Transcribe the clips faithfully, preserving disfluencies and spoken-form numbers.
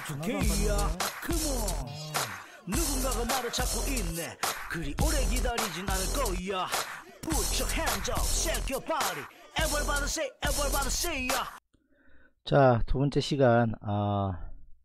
다투게야 컴온 누군가가 나를 찾고 있네 그리 오래 기다리진 않을 거야 Put your hands up, shake your body Everybody say, everybody say ya. 자, 두 번째 시간 어,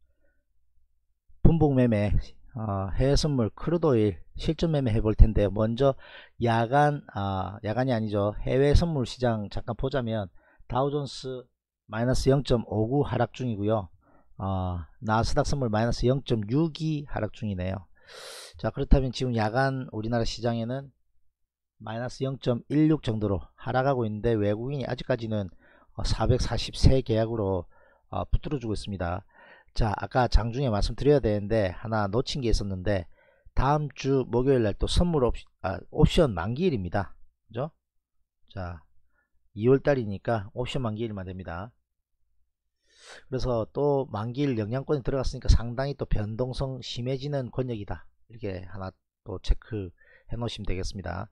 분봉 매매 어, 해외 선물 크루드오일 실전 매매 해볼 텐데요. 먼저 야간 아, 야간이 아니죠. 해외 선물 시장 잠깐 보자면 다우존스 마이너스 영 점 오구 하락 중이고요. 어, 나스닥 선물 마이너스 영 점 육이 하락 중이네요. 자, 그렇다면 지금 야간 우리나라 시장에는 마이너스 영 점 일육 정도로 하락하고 있는데 외국인이 아직까지는 사백사십삼 계약으로 어, 붙들어주고 있습니다. 자, 아까 장중에 말씀드려야 되는데 하나 놓친 게 있었는데 다음 주 목요일날 또 선물 옵, 아, 옵션 만기일입니다. 그죠? 자, 이월달이니까 옵션 만기일만 됩니다. 그래서 또 만기일 영향권에 들어갔으니까 상당히 또 변동성 심해지는 권역이다. 이렇게 하나 또 체크해 놓으시면 되겠습니다.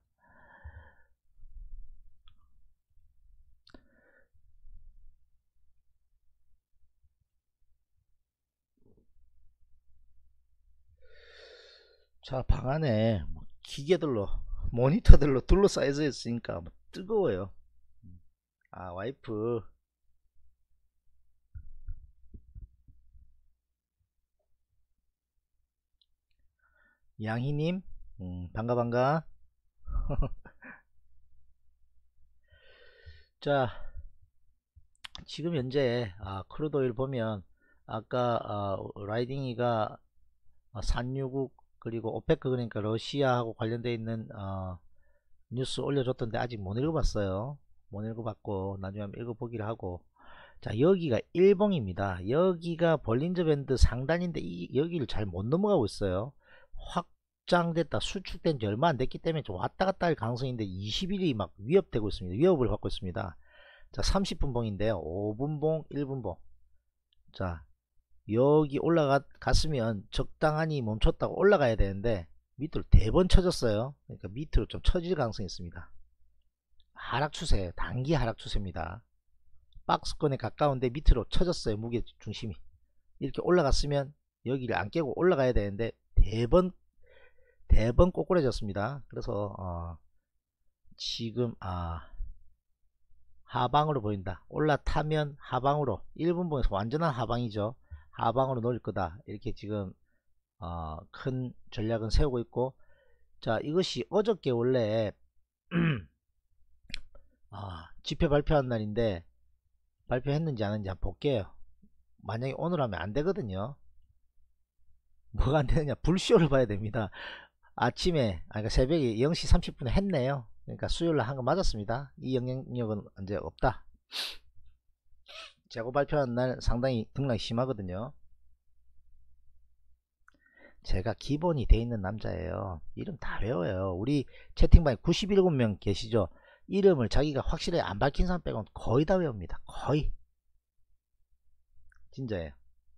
자, 방 안에 뭐 기계들로 모니터들로 둘러싸여져 있으니까 뭐 뜨거워요. 아, 와이프 양희님 음, 반가 반가. 자, 지금 현재 아, 크루드오일 보면 아까 아, 라이딩이가 아, 산유국 그리고 오페크 그러니까 러시아하고 관련되어 있는 어, 뉴스 올려줬던데 아직 못 읽어봤어요. 못 읽어봤고 나중에 한번 읽어보기로 하고. 자, 여기가 일봉입니다. 여기가 볼린저 밴드 상단인데 이, 여기를 잘 못 넘어가고 있어요. 확장됐다 수축된 지 얼마 안 됐기 때문에 좀 왔다갔다 할 가능성인데 이십 일이 막 위협되고 있습니다. 위협을 받고 있습니다. 자, 삼십 분봉인데요 오 분봉 일 분봉. 자, 여기 올라갔으면 적당하니 멈췄다고 올라가야 되는데 밑으로 대번 쳐졌어요. 그러니까 밑으로 좀 쳐질 가능성이 있습니다. 하락 추세, 단기 하락 추세입니다. 박스권에 가까운데 밑으로 쳐졌어요. 무게 중심이 이렇게 올라갔으면 여기를 안 깨고 올라가야 되는데 대번 대번 꼬꾸라졌습니다. 그래서 어, 지금 아, 하방으로 보인다. 올라타면 하방으로 일 분봉에서 완전한 하방이죠. 하방으로 놓을 거다. 이렇게 지금 어, 큰 전략은 세우고 있고. 자, 이것이 어저께 원래 아, 지표 발표한 날인데 발표했는지 안 했는지 한번 볼게요. 만약에 오늘 하면 안 되거든요. 뭐가 안 되느냐, 불쇼를 봐야 됩니다. 아침에 아 그러니까 새벽에 영 시 삼십 분에 했네요. 그러니까 수요일날 한 거 맞았습니다. 이 영향력은 이제 없다. 재고 발표한 날 상당히 등락이 심하거든요. 제가 기본이 돼 있는 남자예요. 이름 다 외워요. 우리 채팅방에 구십칠 명 계시죠? 이름을 자기가 확실히 안 밝힌 사람 빼고는 거의 다 외웁니다. 거의. 진짜예요.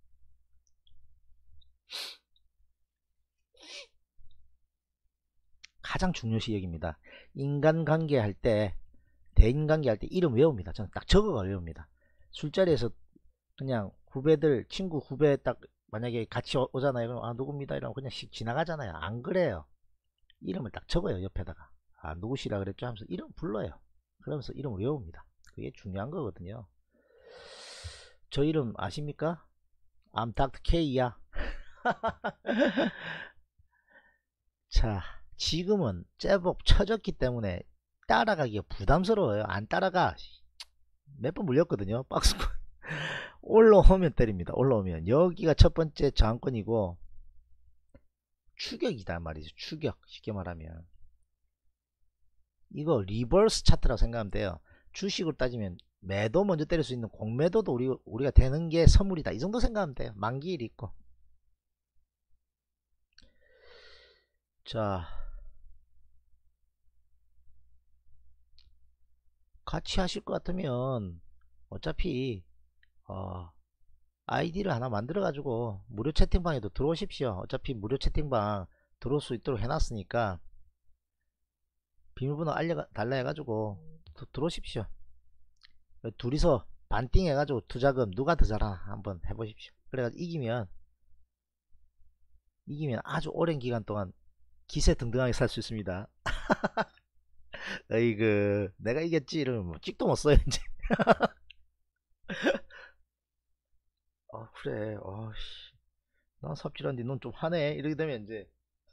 가장 중요시 여깁니다. 인간관계 할 때, 대인관계 할 때 이름 외웁니다. 저는 딱 적어가 외웁니다. 술자리에서 그냥 후배들, 친구 후배 딱 만약에 같이 오, 오잖아요. 그럼 아 누굽니다 이러면 그냥 씩 지나가잖아요. 안 그래요. 이름을 딱 적어요. 옆에다가. 아 누구시라 그랬죠 하면서 이름 불러요. 그러면서 이름 외웁니다. 그게 중요한 거거든요. 저 이름 아십니까? I'm 닥터 K야. 자, 지금은 제법 처졌기 때문에 따라가기가 부담스러워요. 안 따라가. 몇 번 물렸거든요. 박스권. 올라오면 때립니다. 올라오면. 여기가 첫 번째 저항권이고 추격이다 말이죠. 추격. 쉽게 말하면. 이거 리버스 차트라고 생각하면 돼요. 주식으로 따지면 매도 먼저 때릴 수 있는 공매도도 우리, 우리가 되는 게 선물이다. 이 정도 생각하면 돼요. 만기일이 있고. 자, 같이 하실 것 같으면 어차피 어, 아이디를 하나 만들어 가지고 무료 채팅방에도 들어오십시오. 어차피 무료 채팅방 들어올 수 있도록 해놨으니까 비밀번호 알려달라 해가지고 들어오십시오. 둘이서 반띵 해가지고 투자금 누가 더 잘하나 한번 해보십시오. 그래가지고 이기면 이기면 아주 오랜 기간 동안 기세 등등하게 살 수 있습니다. 어이그 내가 이겼지 이러면 뭐 찍도 못 써요 이제. 아 그래 아씨 난 삽질한데 넌 좀 하네 이렇게 되면 이제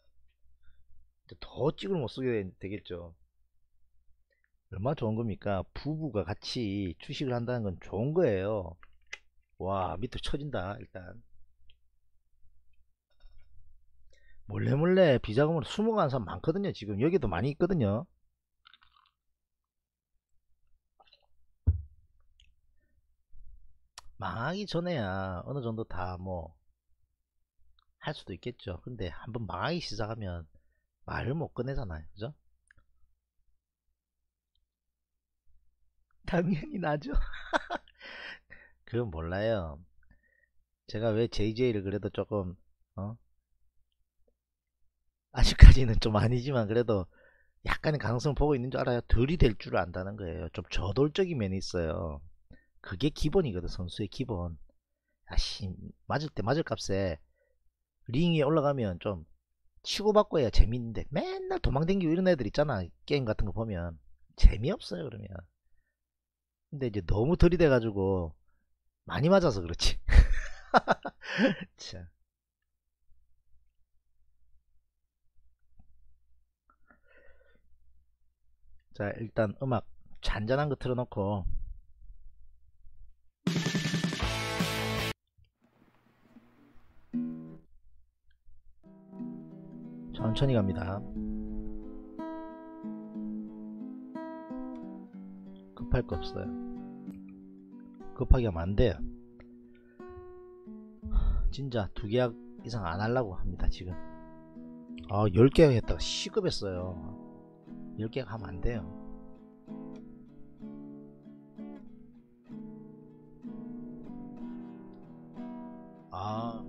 더 찍을 못 쓰게 되겠죠. 얼마나 좋은 겁니까? 부부가 같이 주식을 한다는 건 좋은 거예요. 와 밑으로 쳐진다. 일단 몰래 몰래 비자금으로 숨어가는 사람 많거든요. 지금 여기도 많이 있거든요. 망하기 전에야 어느 정도 다 뭐 할 수도 있겠죠. 근데 한번 망하기 시작하면 말을 못 꺼내잖아요. 그죠? 당연히 나죠. 그건 몰라요. 제가 왜 제이제이를 그래도 조금 어? 아직까지는 좀 아니지만 그래도 약간의 가능성을 보고 있는 줄 알아요. 들이댈 줄 안다는 거예요. 좀 저돌적인 면이 있어요. 그게 기본이거든. 선수의 기본. 아씨 맞을 때 맞을 값에 링 위에 올라가면 좀 치고받고 해야 재밌는데 맨날 도망댕기고 이런 애들 있잖아. 게임 같은 거 보면 재미없어요. 그러면 근데 이제 너무 들이대 가지고 많이 맞아서 그렇지. 자, 자 일단 음악 잔잔한 거 틀어놓고 천천히 갑니다. 급할 거 없어요. 급하게 하면 안 돼요. 진짜 두 계약 이상 안 하려고 합니다 지금. 아 열 계약 했다가 시급했어요. 열 계약 하면 안 돼요. 아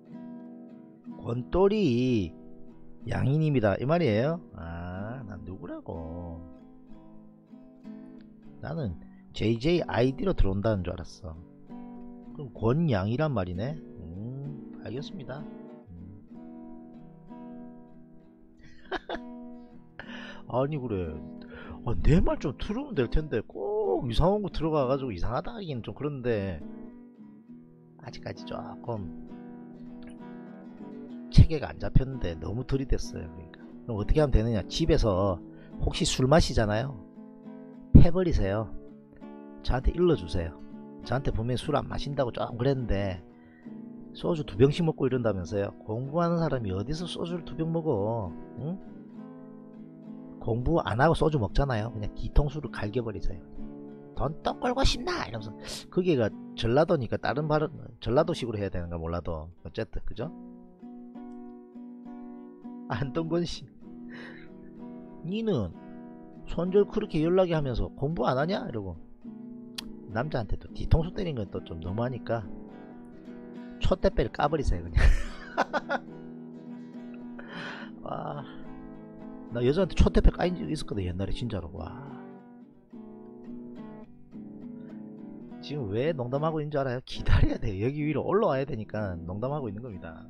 권돌이 양인입니다 이 말이에요. 아 난 누구라고. 나는 제이제이 아이디로 들어온다는 줄 알았어. 그럼 권양이란 말이네. 음 알겠습니다. 음. 아니 그래 아, 내 말 좀 들으면 될 텐데 꼭 이상한 거 들어가 가지고 이상하다 하기는 좀 그런데 아직까지 조금 체계가 안 잡혔는데 너무 들이댔어요. 그러니까 그럼 어떻게 하면 되느냐. 집에서 혹시 술 마시잖아요. 패버리세요. 저한테 일러주세요. 저한테 분명히 술 안 마신다고 조금 그랬는데 소주 두 병씩 먹고 이런다면서요. 공부하는 사람이 어디서 소주를 두 병 먹어. 응? 공부 안하고 소주 먹잖아요. 그냥 뒤통수를 갈겨버리세요. 돈 떡 걸고 싶나 이러면서. 그게가 전라도니까 다른 발음 전라도식으로 해야 되는가 몰라도 어쨌든 그죠. 안동건씨 니는 손절 그렇게 연락이 하면서 공부 안하냐 이러고. 남자한테 또 뒤통수 때린 건 또 좀 너무하니까 촛대배를 까버리세요 그냥. 와, 나 여자한테 촛대배 까인 적 있었거든 옛날에 진짜로. 와 지금 왜 농담하고 있는 줄 알아요? 기다려야 돼. 여기 위로 올라와야 되니까 농담하고 있는 겁니다.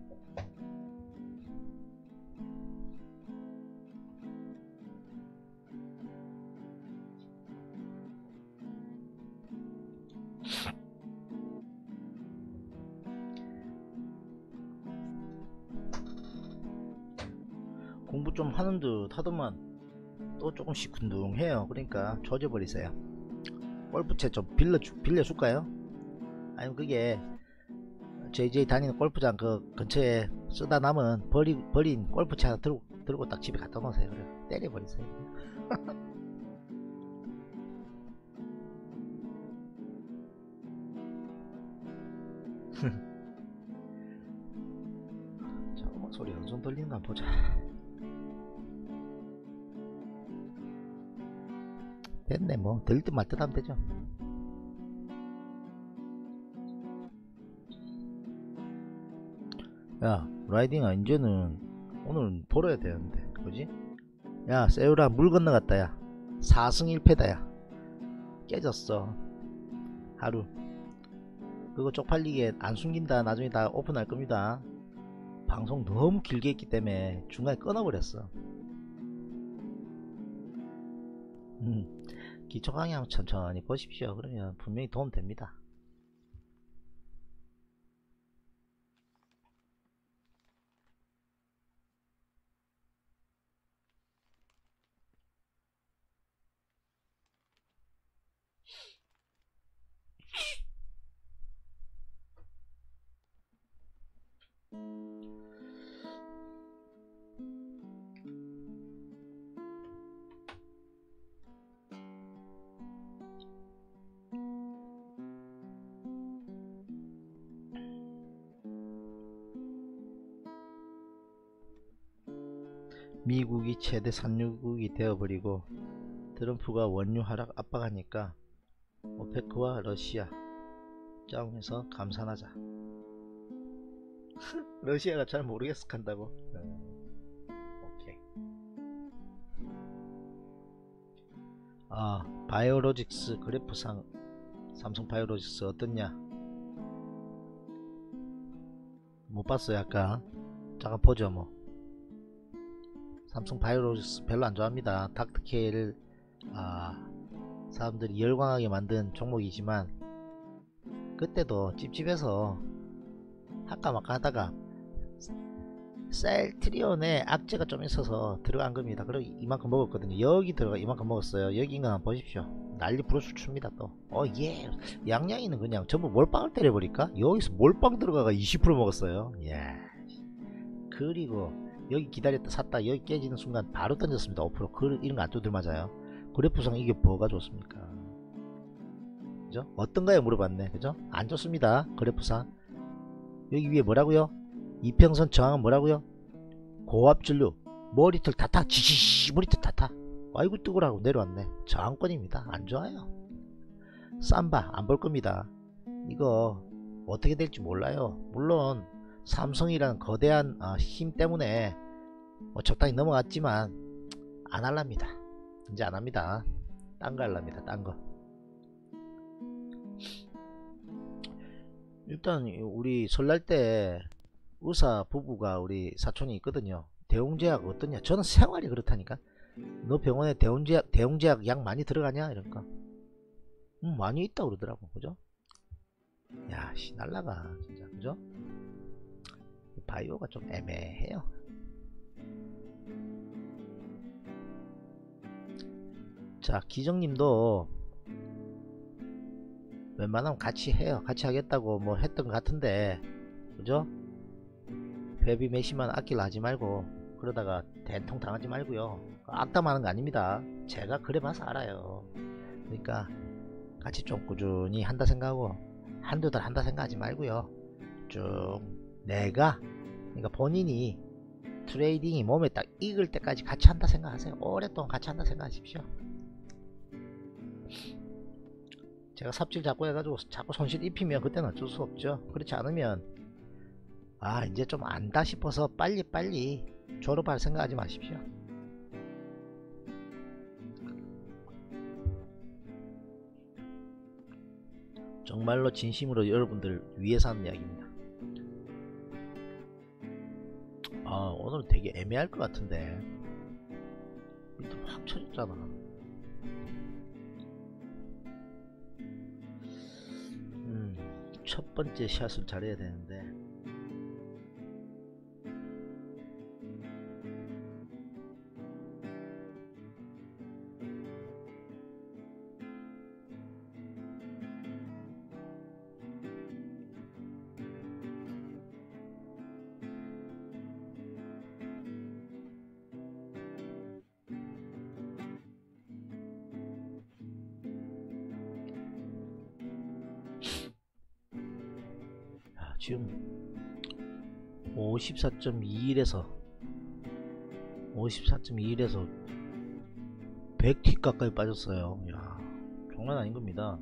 공부 좀 하는 듯 하더만 또 조금씩 군둥해요. 그러니까 조져버리세요. 골프채 좀 빌려주, 빌려줄까요? 아니면 그게 제이제이 다니는 골프장 그 근처에 쓰다 남은 버리, 버린 골프채 하나 들고, 들고 딱 집에 갖다 놓으세요. 그래 때려버리세요. 자 음악 소리 어느 정도 들리는가 한번 보자. 됐네 뭐 들릴 듯 말 듯 하면 되죠. 야 라이딩아 이제는 오늘 벌어야 되는데 그지? 야 세우라 물 건너갔다. 야 사 승 일 패다. 야 깨졌어 하루. 그거 쪽팔리게 안 숨긴다. 나중에 다 오픈할 겁니다. 방송 너무 길게 했기 때문에 중간에 끊어버렸어. 음, 기초 강의 천천히 보십시오. 그러면 분명히 도움됩니다. 미국이 최대 산유국이 되어버리고 트럼프가 원유 하락 압박하니까 오페크와 러시아 짜움해서 감산하자. 러시아가 잘 모르겠어 한다고. 오케이. 아, 바이오로직스 그래프상 삼성 바이오로직스 어떻냐? 못 봤어요 아까. 잠깐 보죠 뭐. 삼성 바이오로직스 별로 안 좋아합니다. 닥터케이를 아, 사람들이 열광하게 만든 종목이지만 그때도 찝찝해서 할까 말까 하다가 셀트리온에 악재가 좀 있어서 들어간 겁니다. 그리고 이만큼 먹었거든요. 여기 들어가 이만큼 먹었어요. 여기 인간 한번 보십시오. 난리 부르스 춥니다 또. 어예, 양양이는 그냥 전부 몰빵을 때려버릴까? 여기서 몰빵 들어가가 이십 퍼센트 먹었어요. 예. 그리고 여기 기다렸다 샀다 여기 깨지는 순간 바로 던졌습니다. 오 퍼센트. 그 이런 거 안 두들 맞아요. 그래프상 이게 뭐가 좋습니까? 그죠? 어떤가요 물어봤네. 그죠? 안 좋습니다. 그래프상. 여기 위에 뭐라고요? 이평선 저항은 뭐라고요? 고압전류 머리털 다타 지지지 머리털 다타. 아이고 뜨거라고 내려왔네. 저항권입니다. 안 좋아요. 삼바 안 볼 겁니다. 이거 어떻게 될지 몰라요. 물론 삼성이라는 거대한 어, 힘 때문에 뭐 적당히 넘어갔지만 안 할랍니다. 이제 안 합니다. 딴 거 할랍니다. 딴 거. 일단 우리 설날 때 의사 부부가 우리 사촌이 있거든요. 대웅제약 어떠냐? 저는 생활이 그렇다니까. 너 병원에 대웅제약 대웅제약 약 많이 들어가냐? 이러니까 음 많이 있다 그러더라고. 그죠? 야씨 날라가 진짜. 그죠? 바이오가 좀 애매해요. 자, 기정님도 웬만하면 같이 해요. 같이 하겠다고 뭐 했던 것 같은데, 그죠? 회비 몇십만 아끼려 하지 말고 그러다가 대통 당하지 말고요. 악담하는 거 아닙니다. 제가 그래 봐서 알아요. 그러니까 같이 좀 꾸준히 한다 생각하고 한두 달 한다 생각하지 말고요. 쭉 내가 그러니까 본인이 트레이딩이 몸에 딱 익을 때까지 같이 한다 생각하세요. 오랫동안 같이 한다 생각하십시오. 제가 삽질 자꾸 해가지고 자꾸 손실 입히면 그때는 어쩔 수 없죠. 그렇지 않으면 아 이제 좀 안다 싶어서 빨리빨리 졸업할 생각하지 마십시오. 정말로 진심으로 여러분들 위해서 하는 이야기입니다. 아 오늘은 되게 애매할 것 같은데 밑으로 확 쳐졌잖아. 음, 첫 번째 샷을 잘해야 되는데 지금 오십사 점 이일에서 오십사 점 이일에서 백 티 가까이 빠졌어요. 이야, 장난 아닌 겁니다.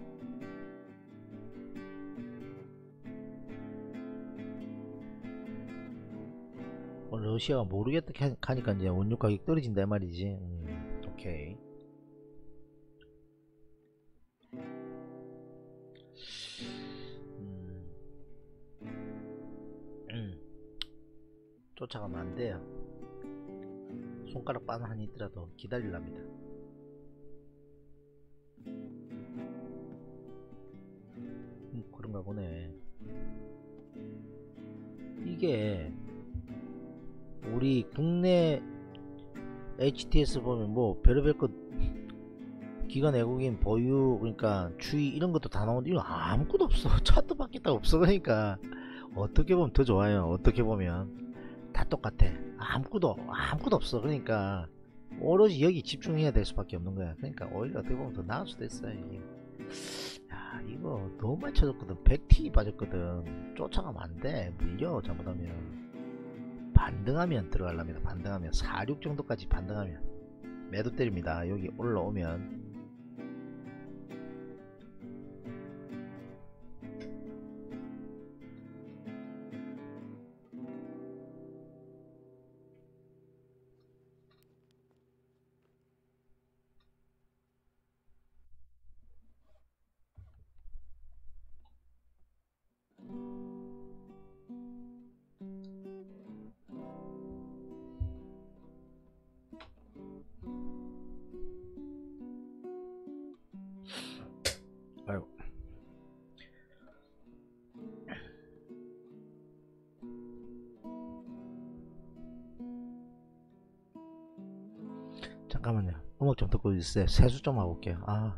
어, 러시아가 모르겠다 하니까 이제 원유 가격 떨어진다 말이지. 음, 오케이. 쫓아가면 안 돼요. 손가락 바늘 하나 있더라도 기다리랍니다. 음, 그런가 보네. 이게 우리 국내 에이치티에스 보면 뭐 별의별 것 기관 외국인 보유 그러니까 추이 이런 것도 다 나오는데 이거 아무것도 없어. 차도 바뀌었다 없어. 그러니까 어떻게 보면 더 좋아요. 어떻게 보면 다 똑같아. 아무것도 아무것도 없어. 그러니까 오로지 여기 집중해야 될 수밖에 없는 거야. 그러니까 오히려 어떻게 보면 더 나을 수도 있어요. 이게. 야 이거 너무 많이 쳐졌거든. 백 티 빠졌거든. 쫓아가면 안돼. 물려 잘못하면. 반등하면 들어가랍니다. 반등하면 사십육 정도까지 반등하면 매도 때립니다. 여기 올라오면. 아이고. 잠깐만요. 음악 좀 듣고 있어요. 세수 좀 하고 올게요. 아.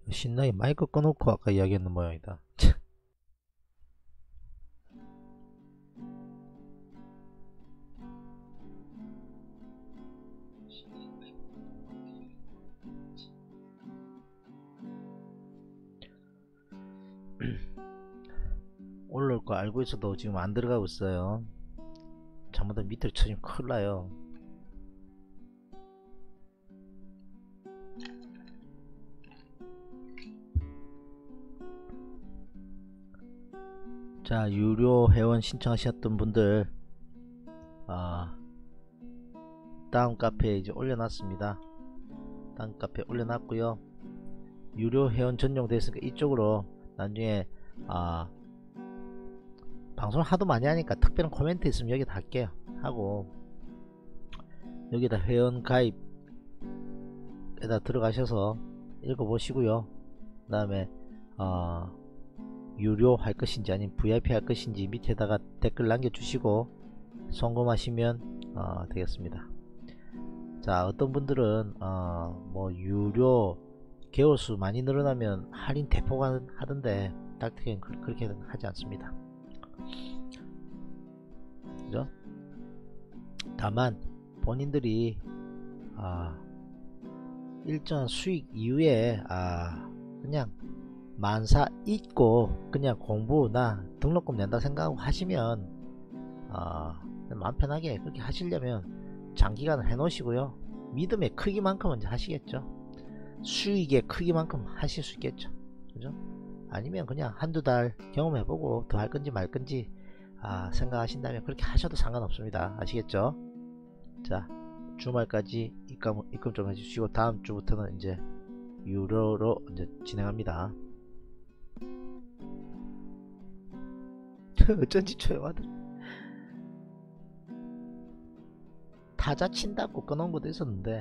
신나게 마이크 꺼놓고 아까 이야기했는 모양이다. 올라올 거 알고 있어도 지금 안 들어가고 있어요. 잘못하면 밑으로 쳐지면 큰일 나요. 자, 유료 회원 신청하셨던 분들 아, 다음 카페에 이제 올려놨습니다. 다음 카페에 올려놨고요. 유료 회원 전용 됐으니까 이쪽으로 나중에 아, 방송을 하도 많이 하니까 특별한 코멘트 있으면 여기다 할게요. 하고 여기다 회원 가입에다 들어가셔서 읽어보시고요. 그 다음에 어, 유료 할 것인지 아니면 브이아이피 할 것인지 밑에다가 댓글 남겨주시고 송금하시면 어, 되겠습니다. 자, 어떤 분들은 어, 뭐 유료 개월수 많이 늘어나면 할인 대폭 하던데 닥터기는 그렇게 하지 않습니다. 그죠? 다만 본인들이 아, 일정한 수익 이후에 아, 그냥 만사 잊고 그냥 공부나 등록금 낸다 생각하고 하시면 아, 마음 편하게 그렇게 하시려면 장기간 해 놓으시고요. 믿음의 크기만큼은 하시겠죠. 수익의 크기만큼 하실 수 있겠죠. 그죠? 아니면 그냥 한두 달 경험해보고 더 할 건지 말 건지 아, 생각하신다면 그렇게 하셔도 상관없습니다. 아시겠죠? 자, 주말까지 입금, 입금 좀 해주시고 다음 주부터는 이제 유료로 이제 진행합니다. 어쩐지 조용하더라. 타자 친다고 끊은 것도 있었는데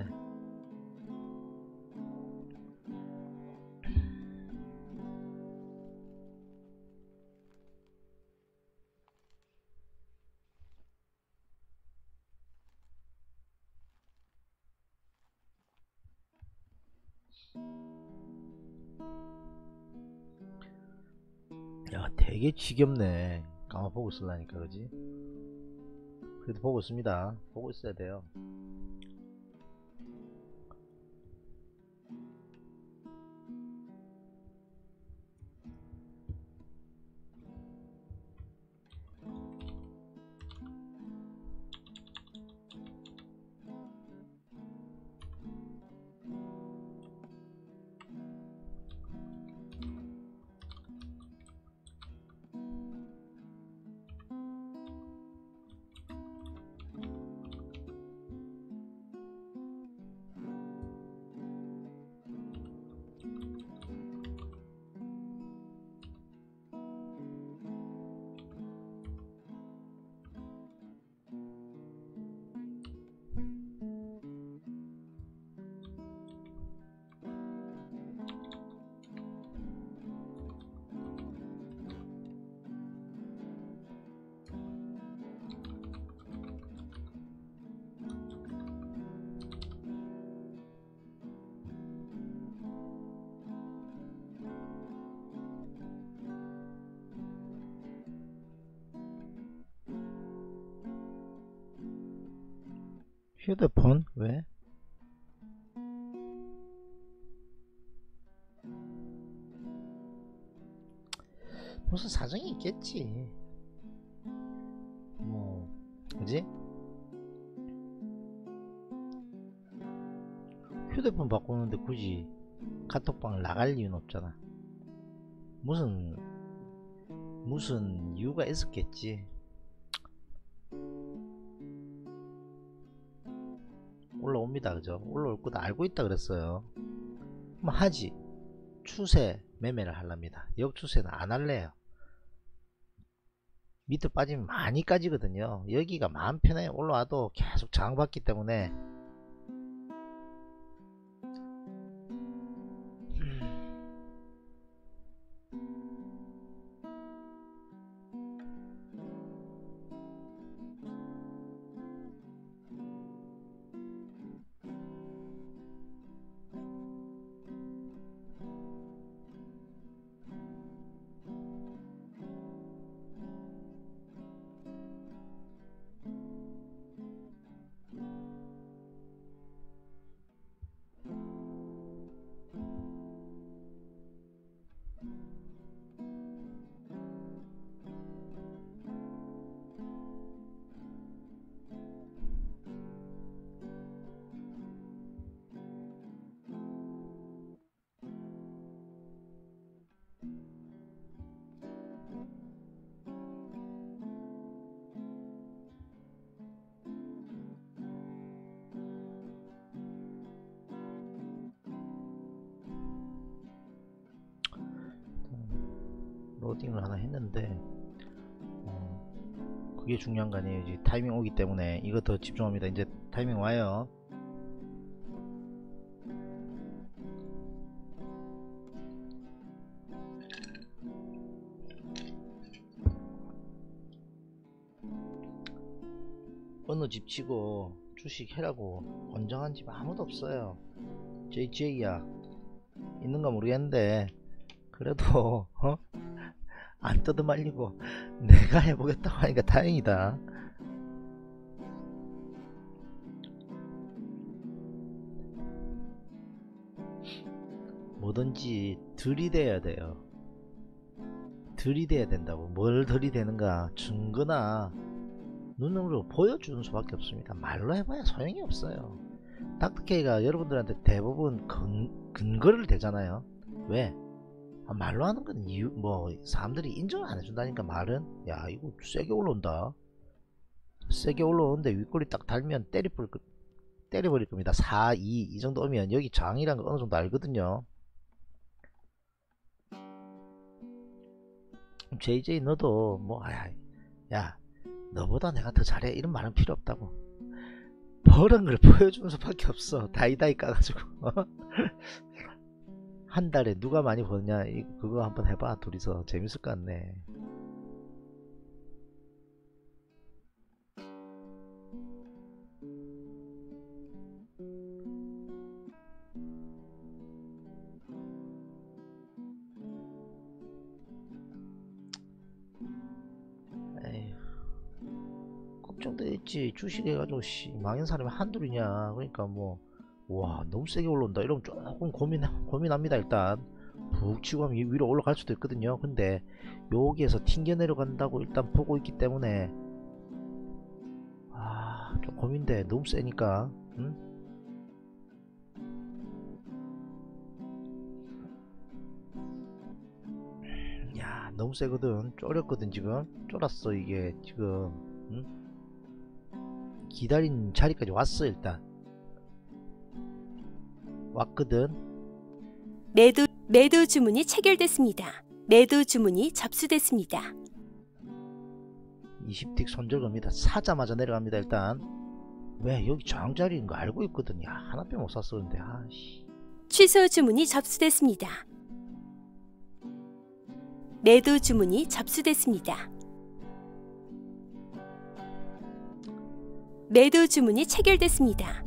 야, 되게 지겹네. 가만 보고 있으려니까, 그지? 그래도 보고 있습니다. 보고 있어야 돼요. 휴대폰? 왜? 무슨 사정이 있겠지. 뭐, 그지? 휴대폰 바꾸는데 굳이 카톡방을 나갈 이유는 없잖아. 무슨, 무슨 이유가 있었겠지. 올라옵니다. 그죠? 올라올 거다 알고 있다 그랬어요. 그럼 하지. 추세 매매를 하랍니다. 역추세는 안 할래요. 밑으로 빠지면 많이 까지거든요. 여기가 마음 편해. 올라와도 계속 저항받기 때문에 로딩을 하나 했는데 어, 그게 중요한 거 아니에요. 이제 타이밍 오기 때문에 이거 더 집중합니다. 이제 타이밍 와요. 어느 집 치고 주식 해라고 권장한 집 아무도 없어요. 제이제이야 있는가 모르겠는데 그래도 어? 안 떠들말리고 내가 해보겠다고 하니까 다행이다. 뭐든지 들이대야 돼요. 들이대야 된다고. 뭘 들이대는가? 증거나 눈으로 보여주는 수밖에 없습니다. 말로 해봐야 소용이 없어요. 닥터케이가 여러분들한테 대부분 근, 근거를 대잖아요. 왜? 아, 말로 하는 건 이유, 뭐 사람들이 인정을 안 해준다니까. 말은 야 이거 세게 올라온다, 세게 올라오는데 윗꼬리 딱 달면 때려버릴, 때려버릴 겁니다. 사, 이 이 정도 오면 여기 저항이란 거 어느 정도 알거든요. 제이제이 너도 뭐 야, 야 너보다 내가 더 잘해 이런 말은 필요 없다고. 버는 걸 보여주는 수밖에 없어. 다이다이 까가지고 한 달에 누가 많이 버느냐 그거 한번 해봐. 둘이서 재밌을 것 같네. 에휴, 걱정돼 있지. 주식 해가지고 씨 망한 사람이 한둘이냐. 그러니까 뭐 와 너무 세게 올라온다 이러면 조금 고민, 고민합니다. 일단 푹 치고 하면 위로 올라갈 수도 있거든요. 근데 여기에서 튕겨 내려간다고 일단 보고 있기 때문에 아 좀 고민돼. 너무 세니까. 응? 야 너무 세거든. 쫄였거든. 지금 쫄았어. 이게 지금 응? 기다린 자리까지 왔어. 일단 왔거든. 매도, 매도 주문이 체결됐습니다. 매도 주문이 접수됐습니다. 이십 틱 손절 겁니다. 사자마자 내려갑니다. 일단 왜 여기 저항자리인 거 알고 있거든. 야 하나밖에 못 샀어. 근데 아씨. 취소 주문이 접수됐습니다. 매도 주문이 접수됐습니다. 매도 주문이 체결됐습니다.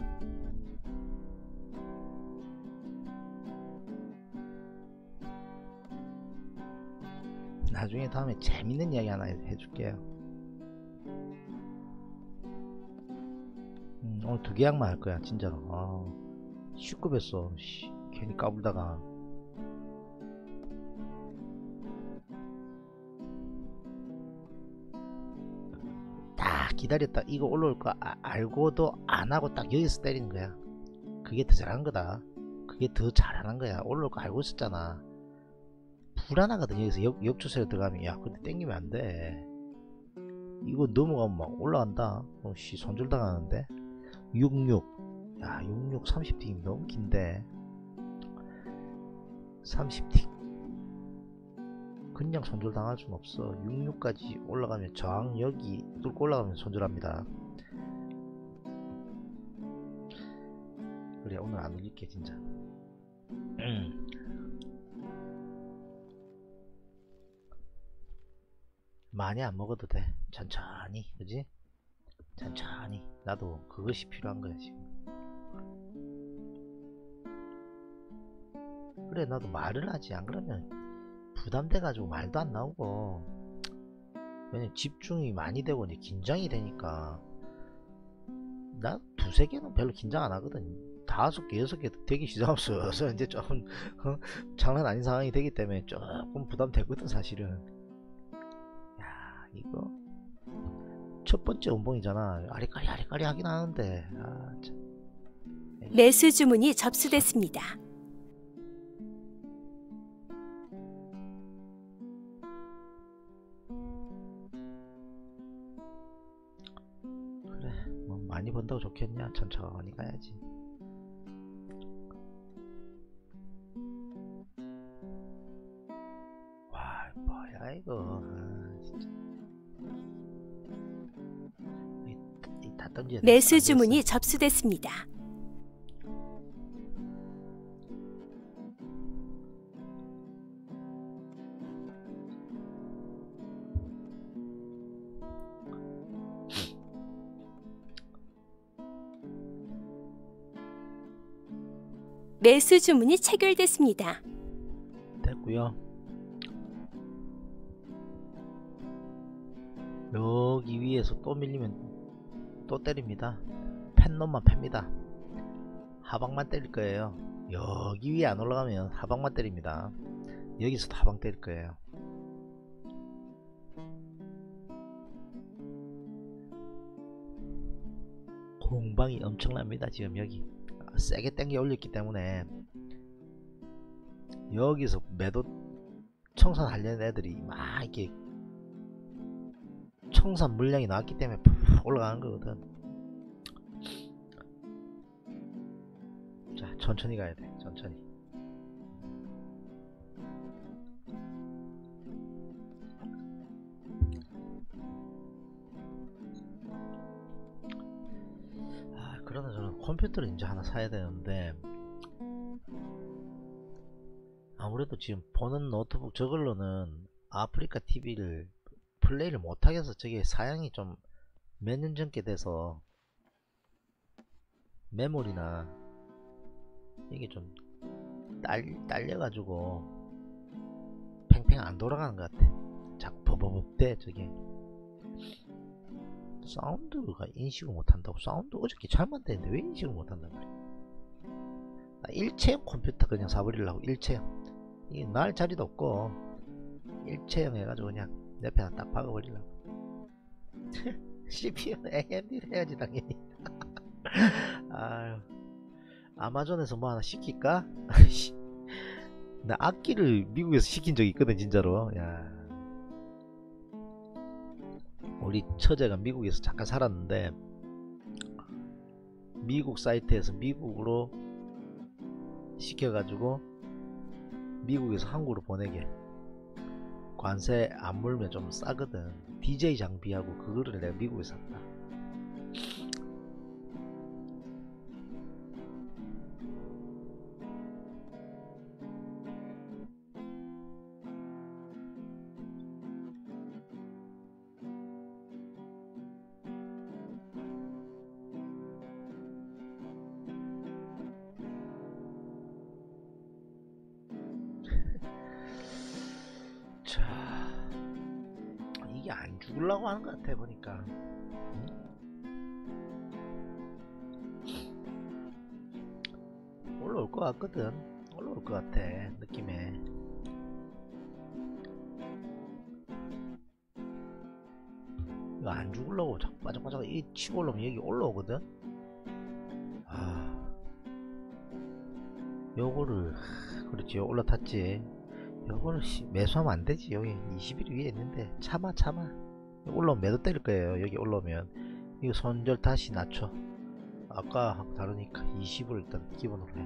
나중에 다음에 재밌는 이야기 하나 해줄게요. 음, 오늘 두 계약만 할 거야 진짜로. 아, 십급했어. 씨, 괜히 까불다가. 딱 기다렸다 이거 올라올 거 아, 알고도 안 하고 딱 여기서 때리는 거야. 그게 더 잘한 거다. 그게 더 잘하는 거야. 올라올 거 알고 있었잖아. 불안하거든. 여기서 역, 역추세로 들어가면 야 근데 땡기면 안돼. 이거 넘어가면 막 올라간다. 어, 씨 손절 당하는데. 육십육 야 육십육 삼십 틱 너무 긴데. 삼십 틱 그냥 손절 당할 순 없어. 육십육까지 올라가면 저항 여기 뚫고 올라가면 손절합니다. 그래 오늘 안 올릴게 진짜. 많이 안 먹어도 돼. 천천히. 그지? 천천히. 나도 그것이 필요한 거야 지금. 그래 나도 말을 하지. 안 그러면 부담돼 가지고 말도 안 나오고. 왜냐면 집중이 많이 되고 이제 긴장이 되니까. 나 두세 개는 별로 긴장 안 하거든. 다섯 개 여섯 개 되기 시작하면서 이제 좀 어? 장난 아닌 상황이 되기 때문에 조금 부담되거든 사실은. 이거 첫 번째 운봉이잖아. 아리까리 아리까리 하긴 하는데 아, 참. 매수 주문이 접수됐습니다. 그래 뭐 많이 번다고 좋겠냐. 천천히 가야지. 와 뭐야 아이고 아, 진짜. 이, 이 다 던져야 돼. 매수 안 주문이 되겠어. 접수됐습니다. 매수 주문이 체결됐습니다. 됐고요. 여기 위에서 또 밀리면 또 때립니다. 펜놈만 팹니다. 하방만 때릴 거예요. 여기 위에 안 올라가면 하방만 때립니다. 여기서도 하방 때릴 거예요. 공방이 엄청납니다. 지금 여기 세게 땡겨 올렸기 때문에 여기서 매도 청산 하려는 애들이 막 이렇게 청산 물량이 나왔기 때문에 푹 올라가는 거거든. 자, 천천히 가야 돼. 천천히. 아, 그러나 저는 컴퓨터를 이제 하나 사야 되는데 아무래도 지금 보는 노트북 저걸로는 아프리카 티비를 플레이를 못하겠어. 저게 사양이 좀 몇 년 전께 돼서 메모리나 이게 좀 딸, 딸려가지고 팽팽 안 돌아가는 것 같아. 자꾸 버버벅 돼 저게. 사운드가 인식을 못한다고. 사운드 어저께 잘 만드는데 왜 인식을 못한단 말이야. 나 일체형 컴퓨터 그냥 사버리려고. 일체형. 이게 날 자리도 없고 일체형 해가지고 그냥 옆에 하나 딱 박아버리려고. 씨피유는 에이엠디를 해야지 당연히. 아유, 아마존에서 뭐 하나 시킬까? 나 악기를 미국에서 시킨 적이 있거든 진짜로. 야, 우리 처제가 미국에서 잠깐 살았는데 미국 사이트에서 미국으로 시켜가지고 미국에서 한국으로 보내게. 관세 안 물면 좀 싸거든. 디제이 장비하고 그거를 내가 미국에서 샀다. 자, 이게 안 죽으려고 하는 것 같아 보니까. 응? 올라올 것 같거든. 올라올 것 같아 느낌에. 이거 안 죽으려고 자꾸 빠져빠져 이 치고 올라오면 여기 올라오거든. 아, 요거를 그렇지 올라탔지. 요거를 매수하면 안 되지. 여기 이십 일 위에 있는데 참아 참아. 올라오면 매도 때릴 거예요. 여기 올라오면 이거 손절 다시 낮춰. 아까 하고 다르니까 이십을 일단 기본으로 해.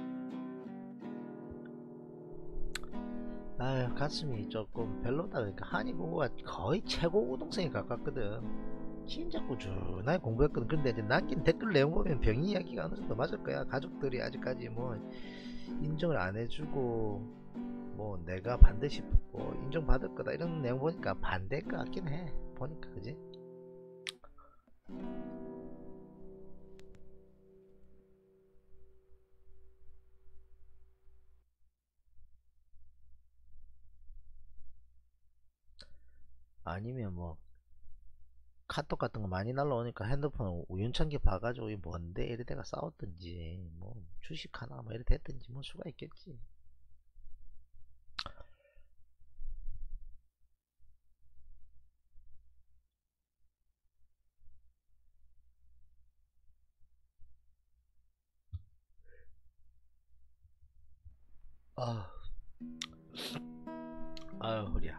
아유, 가슴이 조금 별로다. 그러니까 한이공고가 거의 최고 우동성에 가깝거든. 진짜 꾸준하게 공부했거든. 근데 이제 남긴 댓글 내용 보면 병이 이야기가 어느 정도 맞을 거야. 가족들이 아직까지 뭐 인정을 안 해주고 뭐 내가 반드시 뭐 인정받을 거다 이런 내용 보니까 반대일 것 같긴 해. 보니까 그지? 아니면 뭐 카톡 같은 거 많이 날라오니까 핸드폰을 우연찮게 봐가지고 이게 뭔데 이래대가 싸웠든지 뭐 주식 하나 뭐 이래 됐든지 뭐 수가 있겠지. 아, 아유 허리야.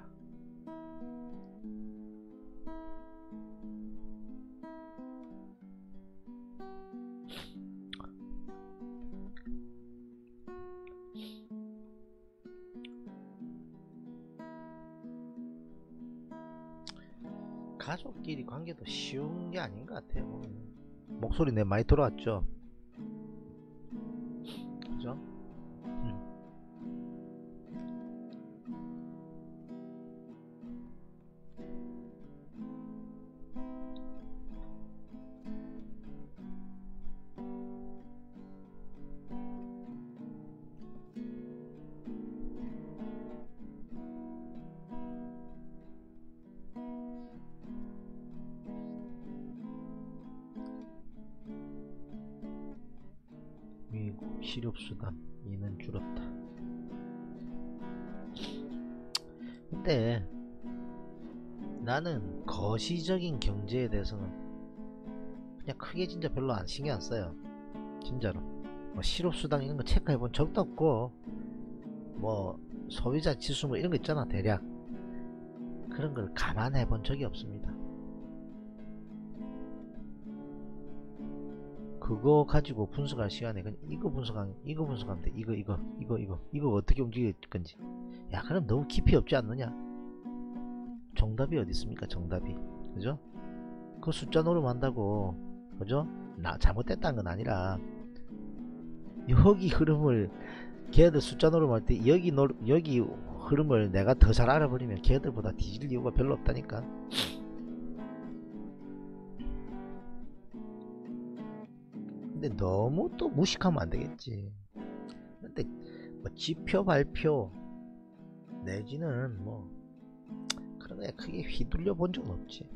가족끼리 관계도 쉬운 게 아닌 것 같아요. 보면. 목소리 내 많이 돌아왔죠? 그죠? 음. 미국 실업수당 이는 줄었다. 근데 나는 거시적인 경제에 대해서는 그냥 크게 진짜 별로 안 신경 안 써요. 진짜로. 뭐 실업수당 이런 거 체크해본 적도 없고, 뭐 소비자 지수 뭐 이런 거 있잖아. 대략 그런 걸 감안해 본 적이 없습니다. 그거 가지고 분석할 시간에 그냥 이거 분석하면 이거 분석하면 돼. 이거 이거 이거 이거 이거 어떻게 움직일 건지. 야, 그럼 너무 깊이 없지 않느냐? 정답이 어디 있습니까? 정답이. 그죠? 그 숫자 노름 한다고, 그죠? 나 잘못됐다는 건 아니라, 여기 흐름을 걔들 숫자 노름 할 때 여기 노 여기 흐름을 내가 더 잘 알아버리면 걔들보다 뒤질 이유가 별로 없다니까. 근데 너무 또 무식하면 안 되겠지. 근데 뭐 지표 발표 내지는 뭐 그런 거에 크게 휘둘려 본 적은 없지.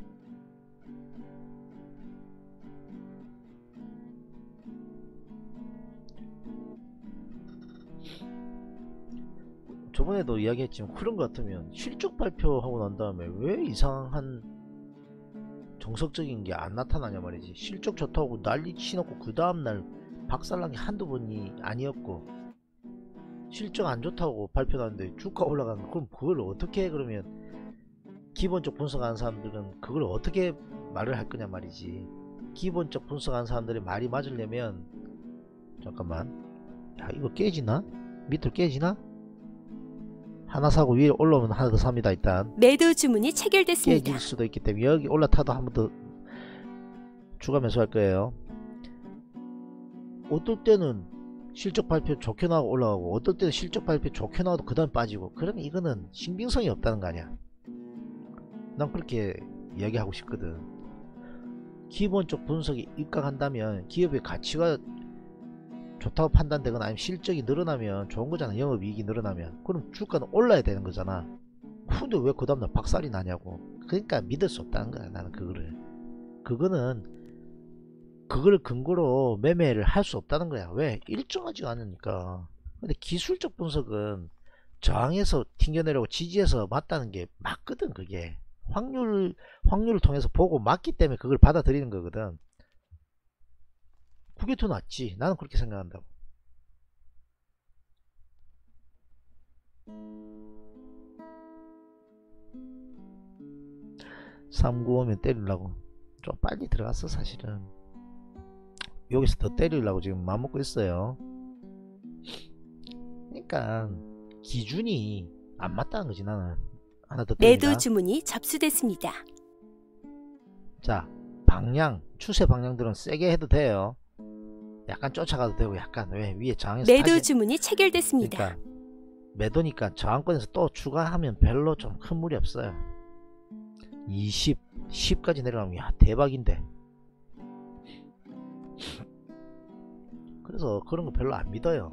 저번에도 이야기했지만 그런 거 같으면 실적 발표하고 난 다음에 왜 이상한 정석적인 게 안 나타나냐 말이지. 실적 좋다고 난리 치놓고 그 다음날 박살난 게 한두 번이 아니었고, 실적 안 좋다고 발표하는데 주가 올라가는 거, 그럼 그걸 어떻게, 그러면 기본적 분석하는 사람들은 그걸 어떻게 말을 할 거냐 말이지. 기본적 분석하는 사람들이 말이 맞으려면, 잠깐만, 야 이거 깨지나? 밑으로 깨지나? 하나 사고 위에 올라오면 하나 더 삽니다. 일단 매도 주문이 체결됐습니다. 깨질 수도 있기 때문에 여기 올라타도 한 번 더 추가 매수할 거예요. 어떨 때는 실적 발표 좋게 나오고 올라가고, 어떨 때는 실적 발표 좋게 나와도 그 다음 빠지고, 그러면 이거는 신빙성이 없다는 거 아니야. 난 그렇게 이야기하고 싶거든. 기본적 분석이 입각한다면 기업의 가치가 좋다고 판단되거나 아니면 실적이 늘어나면 좋은 거잖아. 영업이익이 늘어나면. 그럼 주가는 올라야 되는 거잖아. 근데 왜 그 다음날 박살이 나냐고. 그러니까 믿을 수 없다는 거야. 나는 그거를. 그거는 그걸 근거로 매매를 할 수 없다는 거야. 왜? 일정하지가 않으니까. 근데 기술적 분석은 저항에서 튕겨내려고 지지해서 맞다는 게 맞거든. 그게 확률 확률을 통해서 보고 맞기 때문에 그걸 받아들이는 거거든. 그게 더 낫지. 나는 그렇게 생각한다고. 삼구오면 때리려고 좀 빨리 들어갔어. 사실은 여기서 더 때리려고 지금 마음먹고 있어요. 그러니까 기준이 안 맞다는 거지. 나는 하나 더 때린다. 매도 주문이 접수됐습니다. 자, 방향, 추세 방향들은 세게 해도 돼요. 약간 쫓아가도 되고, 약간 왜 위에 저항에서 매도 타지? 주문이 체결됐습니다. 그러니까 매도니까 저항권에서 또 추가하면 별로 좀 큰 무리 없어요. 이십, 십까지 내려가면 야 대박인데. 그래서 그런 거 별로 안 믿어요.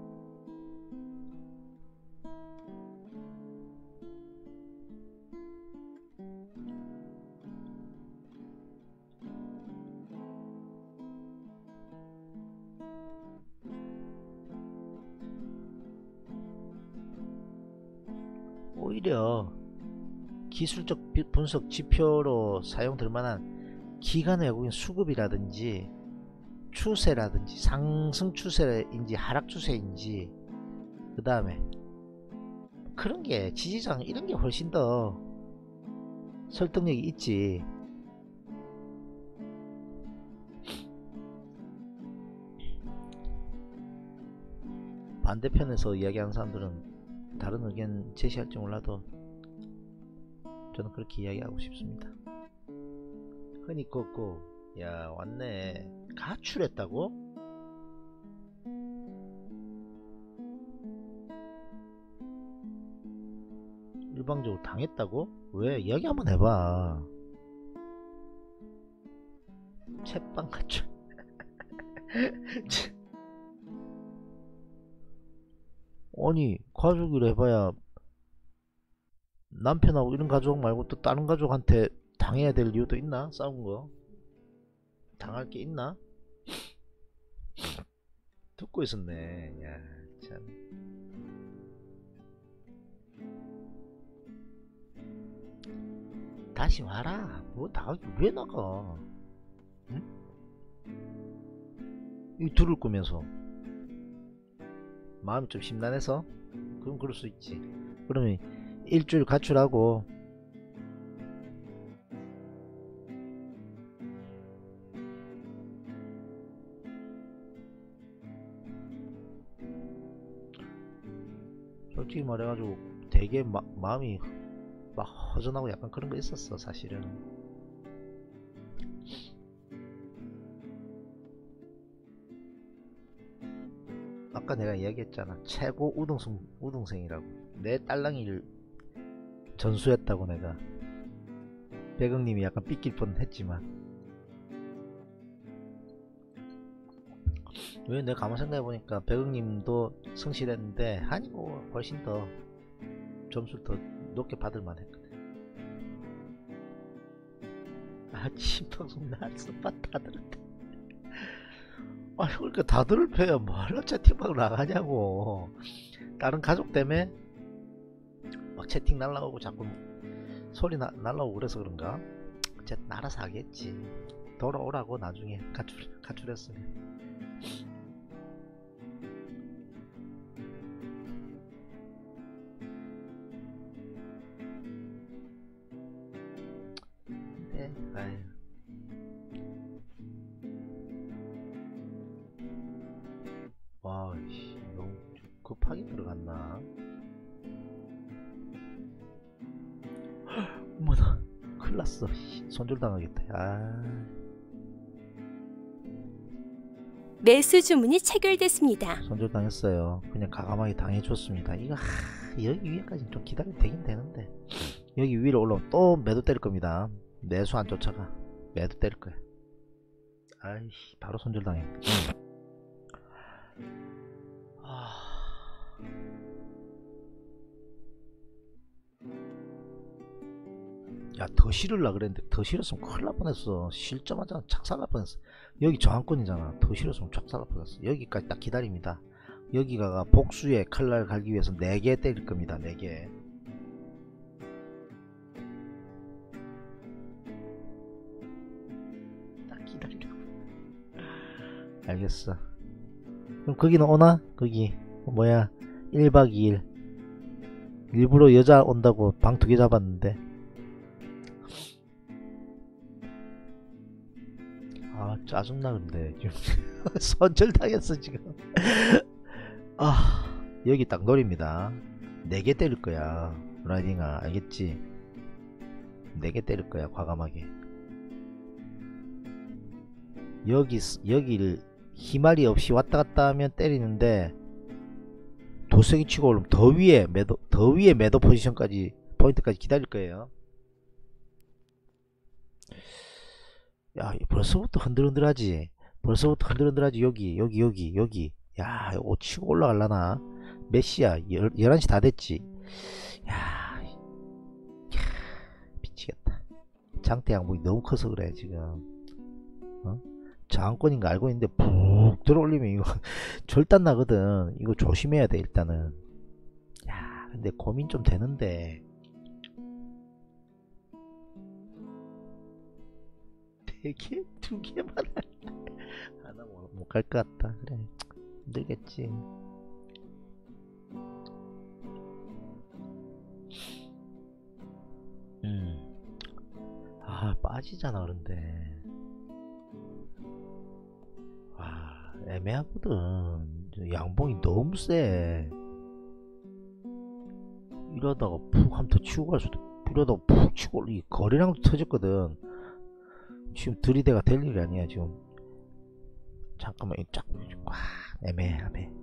오히려 기술적 분석 지표로 사용될 만한 기관 외국인 수급이라든지 추세라든지 상승 추세인지 하락 추세인지, 그 다음에 그런 게 지지장 이런 게 훨씬 더 설득력이 있지. 반대편에서 이야기하는 사람들은 다른 의견 제시할지 몰라도 저는 그렇게 이야기하고 싶습니다. 흔히 꺾고. 야 왔네. 가출했다고? 일방적으로 당했다고? 왜? 이야기 한번 해봐. 채빵 가출. 아니 가족이라 해봐야 남편하고 이런 가족 말고 또 다른 가족한테 당해야 될 이유도 있나? 싸운 거 당할 게 있나? 듣고 있었네. 야 참. 다시 와라. 뭐 나가기 왜 나가? 응? 이 둘을 꾸면서 마음이 좀 심란해서? 그럼 그럴 수 있지. 그러면 일주일 가출하고 솔직히 말해가지고 되게 마, 마음이 막 허전하고 약간 그런 거 있었어 사실은. 아까 내가 이야기했잖아. 최고 우등생, 우등생이라고. 내 딸랑이를 전수했다고 내가. 배경님이 약간 삐낄 뻔 했지만 왜 내가 가만 생각해보니까 배경님도 성실했는데 한이고 훨씬 더 점수를 더 높게 받을만 했거든. 아침 방송 날서 다들한테 아니 그러니까 다들 패야 뭐하러 채팅방 나가냐고. 다른 가족 때문에 막 채팅 날라오고 자꾸 소리 나, 날라오고 그래서 그런가? 어쨌든 알아서 하겠지. 돌아오라고 나중에 가출, 가출했으면. 근데 아유 와 씨, 너무 급하게 들어갔나? 어머나 큰일났어. 손절당하겠다. 아. 매수 주문이 체결됐습니다. 손절당했어요. 그냥 과감하게 당해줬습니다. 이거 하, 여기 위에까지 좀 기다리면 되긴 되는데 여기 위로 올라오면 또 매도 때릴 겁니다. 매수 안 쫓아가 매도 때릴 거야. 아이씨 바로 손절당해. 아... 야 더 실을라 그랬는데 더 실었으면 큰일 날 뻔했어. 실자마자 착살날 뻔했어. 여기 저항권이잖아. 더 실었으면 착살날 뻔했어. 여기까지 딱 기다립니다. 여기가 복수의 칼날 갈기 위해서 네 개 때릴 겁니다. 네 개. 딱 기다리라고. 알겠어. 그럼 거기는 오나? 거기 뭐야 일 박 이 일 일부러 여자 온다고 방 두 개 잡았는데 아 짜증나. 근데 지금 손절당했어 지금. 아 여기 딱 노립니다. 네 개 때릴 거야 라이딩아. 알겠지? 네 개 때릴 거야 과감하게. 여기 여기를 희말이 없이 왔다 갔다 하면 때리는데 도세기 치고 오르면 더 위에 매도 더 위에 매도 포지션까지 포인트까지 기다릴 거예요. 야 벌써부터 흔들흔들하지. 벌써부터 흔들흔들하지. 여기 여기 여기 여기. 야 이거 치고 올라갈라나. 몇 시야? 열한 시 다 됐지. 야, 야 미치겠다. 장대 양봉이 너무 커서 그래 지금. 어? 저항권인 거 알고 있는데 푹 들어올리면 이거 절단 나거든. 이거 조심해야 돼 일단은. 야 근데 고민 좀 되는데 네 개? 두 개만 하나 못 갈 것 같다. 그래 힘들겠지. 음. 아 빠지잖아. 그런데 와 애매하거든. 양봉이 너무 세. 이러다가 푹 한번 더 치고 갈 수도. 이러다가 푹 치고 이 거래량도 터졌거든. 지금 들이대가 될 일이 아니야 지금. 잠깐만 이 쫙 와, 애매하네.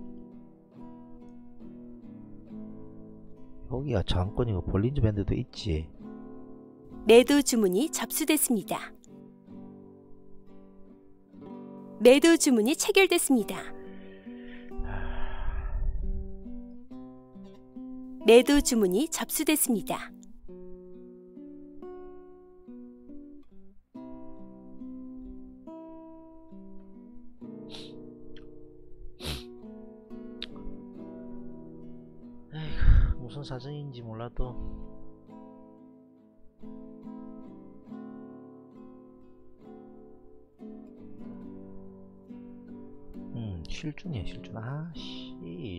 여기가 저항권이고 볼린저 밴드도 있지. 매도 주문이 접수됐습니다. 매도 주문이 체결됐습니다. 매도 주문이 접수됐습니다. 에이구, 무슨 사정인지 몰라도 음 실준이야 실준. 아씨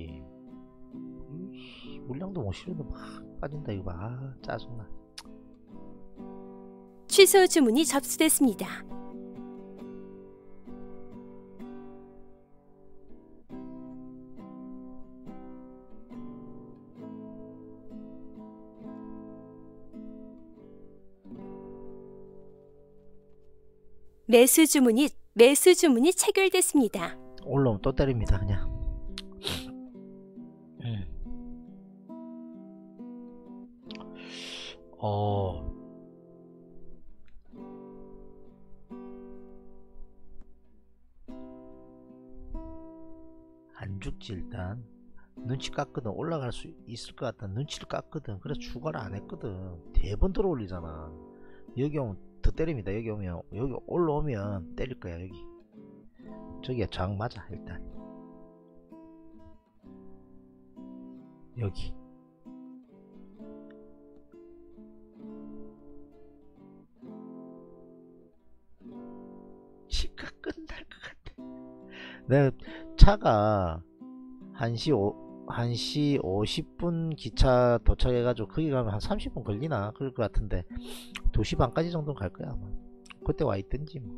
물량도 못 실어도 막 빠진다 이거 봐. 아, 짜증나. 취소 주문이 접수됐습니다. 매수 주문이 매수 주문이 체결됐습니다. 올라오면 또 때립니다 그냥. 음. 어. 안 죽지 일단. 눈치 깠거든. 올라갈 수 있을 것 같다 눈치를 깠거든. 그래서 추가를 안 했거든. 대번 들어올리잖아. 여기 오면 더 때립니다. 여기 오면 여기 올라오면 때릴 거야. 여기 저기가 저항 맞아. 일단 여기 시가 끝날 것 같아. 내가 차가 한 시 한 시 오십 분 기차 도착해가지고 거기 가면 한 삼십 분 걸리나 그럴 것 같은데 두 시 반까지 정도는 갈 거야 아마. 그때 와 있든지 뭐.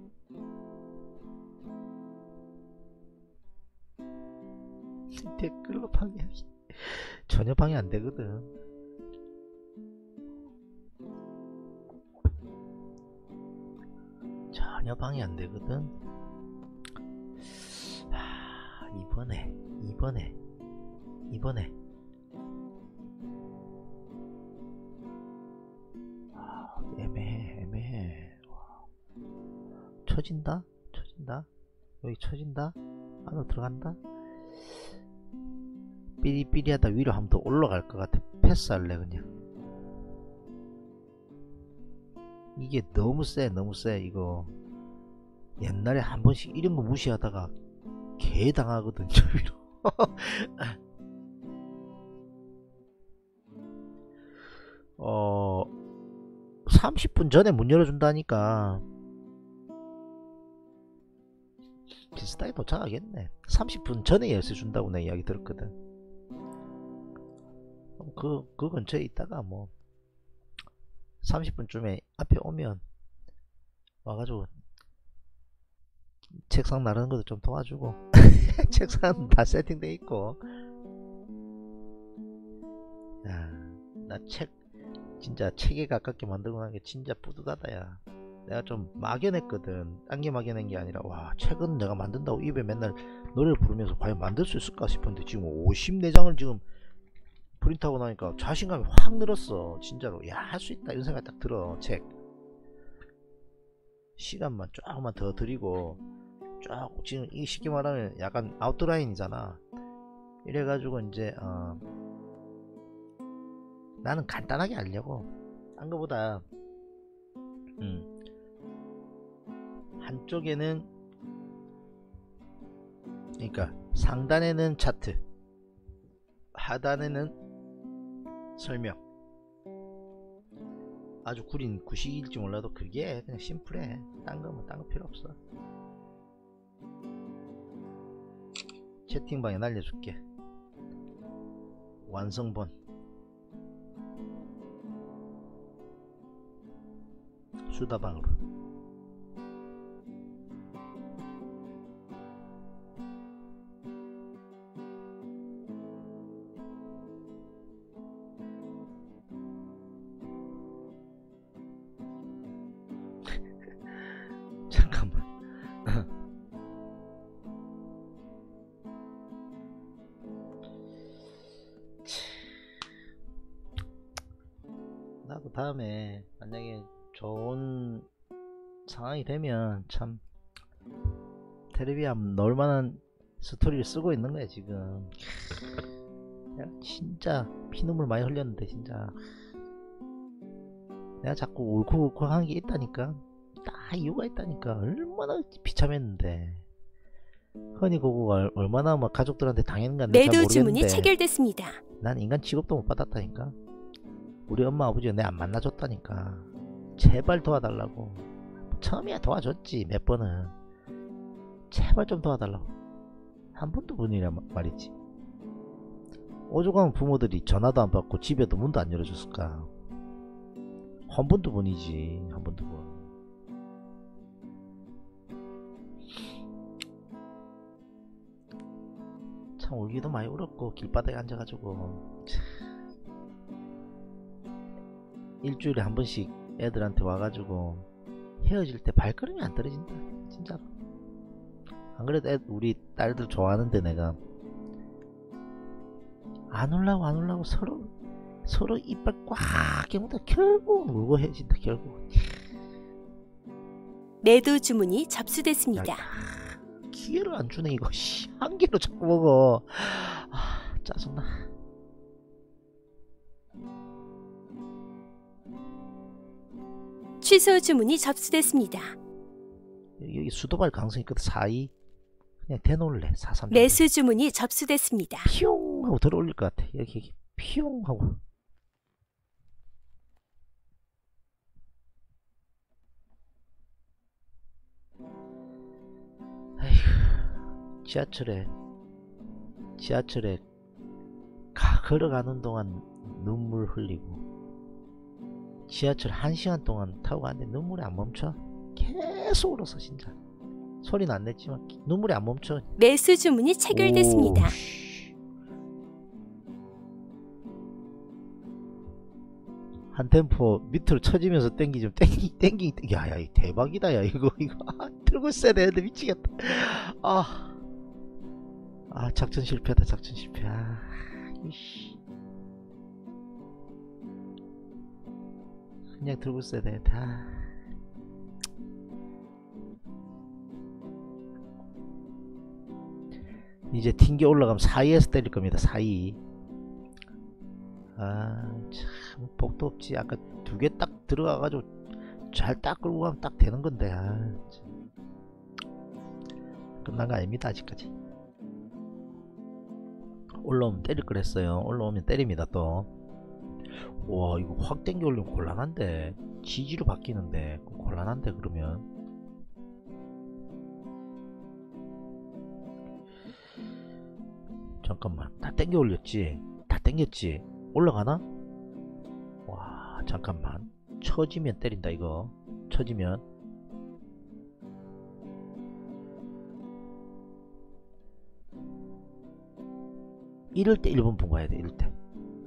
댓글로 방해하기 전혀 방해 안 되거든. 전혀 방해 안 되거든. 하, 이번에 이번에 이번에 아, 애매해 애매해. 와. 쳐진다 쳐진다 여기 쳐진다. 안으로 들어간다. 삐리삐리하다 위로 한번 더 올라갈 것 같아. 패스할래 그냥. 이게 너무 세 너무 세 이거. 옛날에 한 번씩 이런 거 무시하다가 개 당하거든 저 위로. 어 삼십 분 전에 문 열어준다니까 비슷하게 도착하겠네. 삼십 분 전에 열쇠 준다고 내 이야기 들었거든. 그, 그 근처에 있다가 뭐 삼십 분쯤에 앞에 오면 와가지고 책상 나르는 것도 좀 도와주고. 책상은 다 세팅돼 있고. 야, 나 책 진짜 책에 가깝게 만들고 난 게 진짜 뿌듯하다 야. 내가 좀 막연했거든. 딴 게 막연한 게 아니라 와 책은 내가 만든다고 입에 맨날 노래를 부르면서 과연 만들 수 있을까 싶었는데 지금 오십사 장을 지금 프린트하고 나니까 자신감이 확 늘었어. 진짜로. 야 할 수 있다 이런 생각이 딱 들어. 책 시간만 조금만 더 드리고 쫙 지금 이 쉽게 말하면 약간 아웃라인이잖아. 이래가지고 이제 어 나는 간단하게 하려고. 딴 거보다 음 한쪽에는 그러니까 상단에는 차트 하단에는 설명. 아주 구린 구식일지 몰라도 그게 그냥 심플해. 딴 거면 딴 거 필요 없어. 채팅방에 날려줄게. 완성본 수다방으로. 잠깐만. 나도 다음에 만약에 좋은 상황이 되면 참 텔레비에 넣을 만한 스토리를 쓰고 있는 거야 지금. 내가 진짜 피눈물 많이 흘렸는데 진짜 내가 자꾸 울컥울컥한 게 있다니까. 다 이유가 있다니까. 얼마나 비참했는데. 흔히 그거가 얼마나 막 가족들한테 당했는가 잘 매도 주문이 모르겠는데 체결됐습니다. 난 인간 취급도 못 받았다니까. 우리 엄마 아버지가 내 안 만나줬다니까. 제발 도와달라고. 처음이야 도와줬지 몇 번은. 제발 좀 도와달라고. 한 번도 분이라 말이지. 오죽하면 부모들이 전화도 안 받고 집에도 문도 안 열어줬을까. 한 번도 분이지. 한 번도 분. 참 울기도 많이 울었고 길바닥에 앉아가지고 일주일에 한 번씩 애들한테 와가지고 헤어질 때 발걸음이 안 떨어진다 진짜로. 안 그래도 애, 우리 딸들 좋아하는데 내가 안 울라고 안 울라고 서로 서로 이빨 꽉 깨물다 결국 울고 헤어진다 결국. 매도 주문이 접수됐습니다. 야, 기회를 안 주네 이거. 한 개로 자꾸 먹어. 아 짜증나. 취소 주문이 접수됐습니다. 여기 수도발 가능성이 있거든. 사, 이 그냥 대놓을래. 사, 삼 매수 주문이 접수됐습니다. 피용 하고 들어올릴 것 같아. 여기, 여기 피용 하고. 에휴, 지하철에 지하철에 가, 걸어가는 동안 눈물 흘리고 지하철 한 시간 동안 타고 가는데 눈물이 안 멈춰. 계속 울었어 진짜. 소리는 안 냈지만 눈물이 안 멈춰. 매수 주문이 체결됐습니다. 오, 씨. 한 템포 밑으로 쳐지면서 땡기 좀 땡기 땡기 땡기. 야야 이 대박이다 야 이거 이거. 아, 들고 있어야 되는데 미치겠다. 아, 아 작전 실패다 작전 실패. 아, 이씨. 그냥 들고 있어야 되는데. 아. 이제 튕겨 올라가면 사이에서 때릴 겁니다. 사이. 아 참 복도 없지. 아까 두 개 딱 들어가가지고 잘 딱 끌고 가면 딱 되는 건데. 아, 참. 끝난 거 아닙니다 아직까지. 올라오면 때릴 걸 했어요. 올라오면 때립니다 또. 와 이거 확 땡겨 올리면 곤란한데. 지지로 바뀌는데 곤란한데 그러면. 잠깐만 다 땡겨 올렸지. 다 땡겼지. 올라가나? 와 잠깐만. 처지면 때린다 이거. 처지면 이럴 때 일 번 분 가야 돼. 이럴 때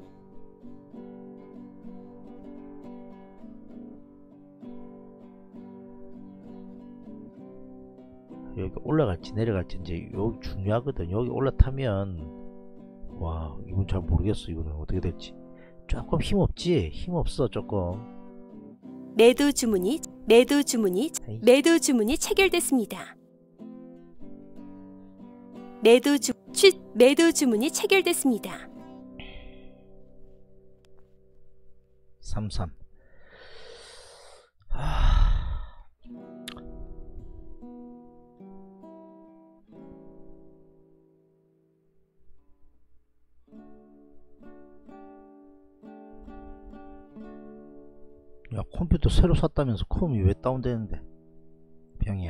여기 올라갈지 내려갈지 이제 여기 중요하거든. 여기 올라타면 와 이건 잘 모르겠어. 이거는 어떻게 될지. 조금 힘없지. 힘없어 조금. 매도 주문이 매도 주문이 에이. 매도 주문이 체결됐습니다. 매도 주 취 매도 주문이 체결됐습니다. 삼삼. 하... 야 컴퓨터 새로 샀다면서 컴이 왜 다운되는데. 병이야.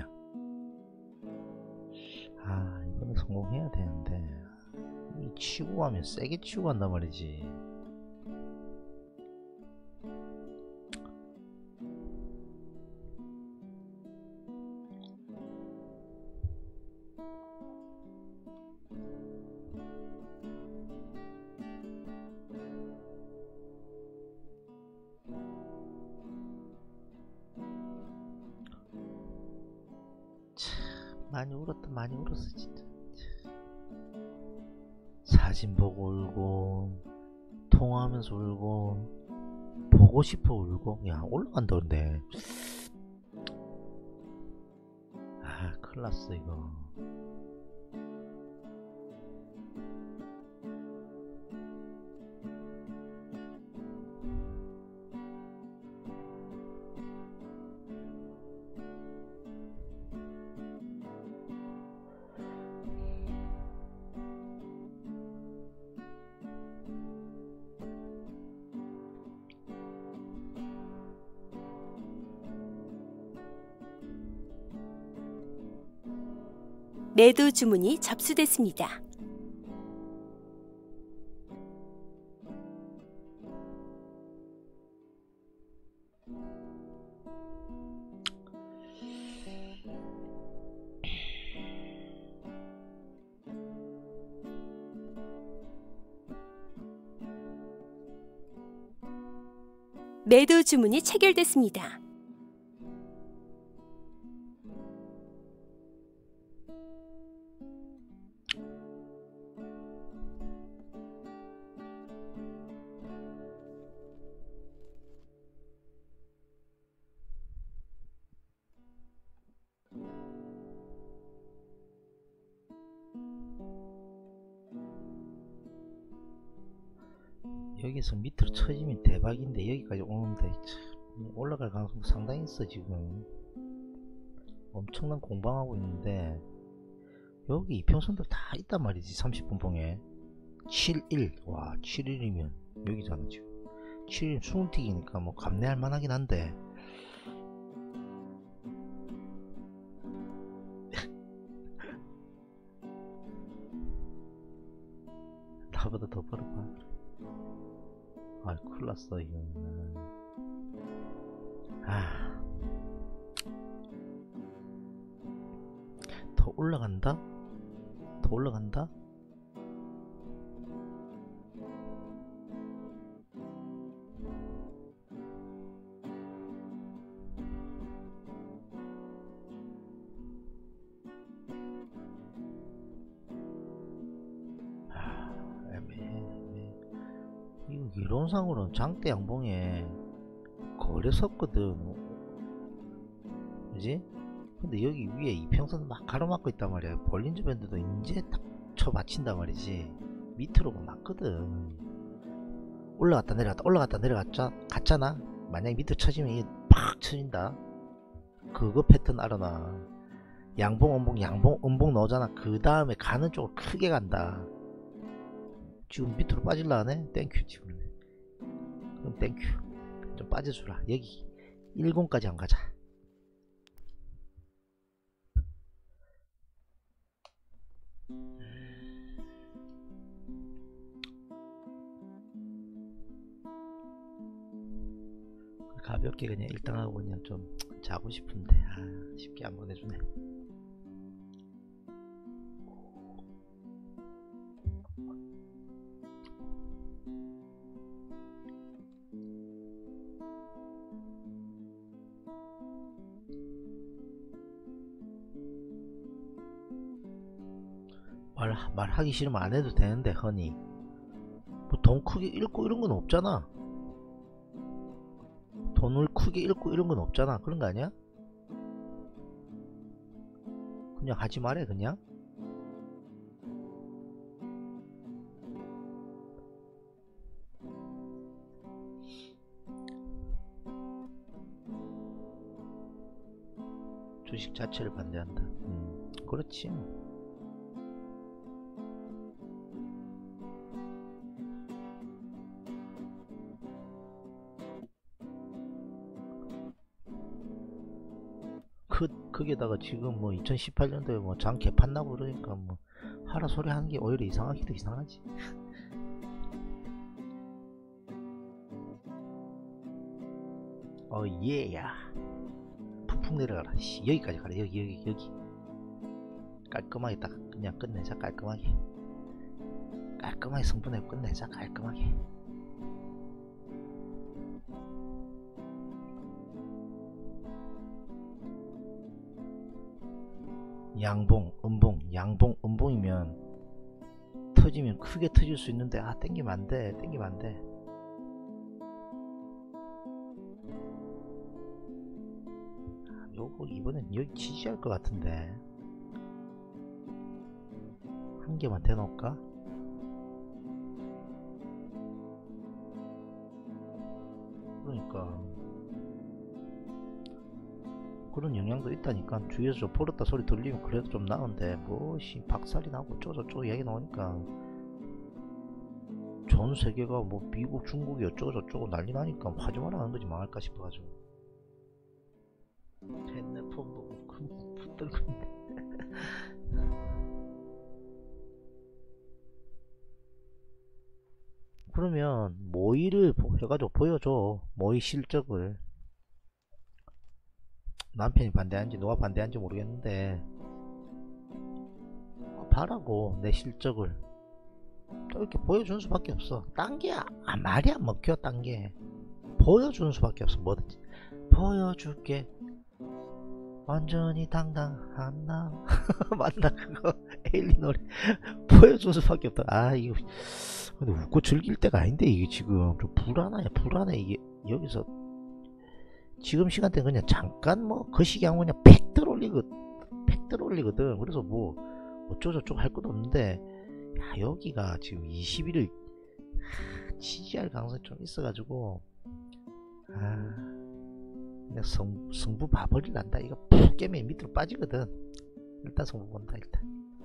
아 이번에 성공해야 되는데. 이 치고 가면 세게 치고 간단 말이지. 많이 울었다. 많이 울었어 진짜. 사진 보고 울고 통화하면서 울고 보고 싶어 울고. 야 올라간다는데. 아 큰일났어 이거. 매도 주문이 접수됐습니다. 매도 주문이 체결됐습니다. 여기서 밑으로 쳐지면 대박인데 여기까지 오는데 참 올라갈 가능성도 상당히 있어. 지금 엄청난 공방하고 있는데 여기 이평선도 다 있단 말이지. 삼십 분 봉에 칠 일. 와 칠 일이면 여기잖아 지금. 칠 일 수능튀기니까 뭐 감내할 만하긴 한데 나보다 더 벌어봐. 아 큰일났어 이거는. 아, 더 올라간다? 더 올라간다? 아, 애매해, 애매해. 이거 이론상으로는 장대 양봉에 거래 섰거든. 그지? 근데 여기 위에 이평선 막 가로막고 있단 말이야. 볼린저 밴드도 이제 딱 쳐받친단 말이지. 밑으로 맞거든. 올라갔다 내려갔다 올라갔다 내려갔자 갔잖아. 만약에 밑으로 쳐지면 이게 팍 쳐진다. 그거 패턴 알아놔. 양봉 음봉 양봉 음봉 넣잖아. 그 다음에 가는 쪽으로 크게 간다. 지금 밑으로 빠질라 하네. 땡큐. 지금 그럼 땡큐. 좀 빠져주라. 여기 일공까지 안 가자. 가볍게 그냥 일 등 하고 그냥 좀 자고 싶은데 아 쉽게 안 보내주네. 말, 말하기 싫으면 안 해도 되는데 허니 뭐 돈 크게 잃고 이런 건 없잖아. 돈을 크게 잃고 이런 건 없잖아. 그런 거 아니야? 그냥 하지 말해 그냥. 주식 자체를 반대한다. 음, 그렇지. 그, 거기에다가 지금 뭐 이천십팔 년도에 뭐 장 개판나고 그러니까 뭐 하라 소리 하는 게 오히려 이상하기도 이상하지. 어 예야. 푹푹 내려가라. 씨, 여기까지 가라. 여기 여기 여기. 깔끔하게 딱 그냥 끝내자. 깔끔하게. 깔끔하게 성분해 끝내자. 깔끔하게. 양봉, 음봉, 양봉, 음봉이면 터지면 크게 터질 수 있는데 아 땡기면 안돼, 땡기면 안돼. 요거 이번엔 여기 지지할 것 같은데 한 개만 대놓을까? 그러니까 그런 영향도 있다니까. 주위에서 좀 버렸다 소리 들리면 그래도 좀 나은데 뭐씨 박살이 나고 쪼저쪼 얘기 나오니까 전 세계가 뭐 미국 중국이 어쩌고저쩌고 난리 나니까 하지마라 하는 거지. 망할까 싶어가지고 핸드폰 보고 그 붙들고 있네. 그러면 모의를 해가지고 보여줘. 모의 실적을. 남편이 반대하는지 누가 반대하는지 모르겠는데 봐라고 내 실적을 또 이렇게 보여주는 수밖에 없어. 딴게 아, 말이 안 먹혀. 딴게 보여주는 수밖에 없어. 뭐든지 보여줄게 완전히 당당한 나. 맞나 그거 에일리 노래. 보여주는 수밖에 없다. 아 이거 근데 웃고 즐길 때가 아닌데 이게 지금 좀 불안해 불안해. 이게 여기서 지금 시간대 그냥 잠깐 뭐 거시기하면 그냥 팩 들어올리거 팩 들어올리거든. 그래서 뭐 어쩌고저쩌고 할 것도 없는데 야 여기가 지금 이십 일을 지지할 가능성이 좀 있어가지고 아 그냥 성, 승부 봐버리 난다. 이거 푹 깨면 밑으로 빠지거든. 일단 승부 본다. 일단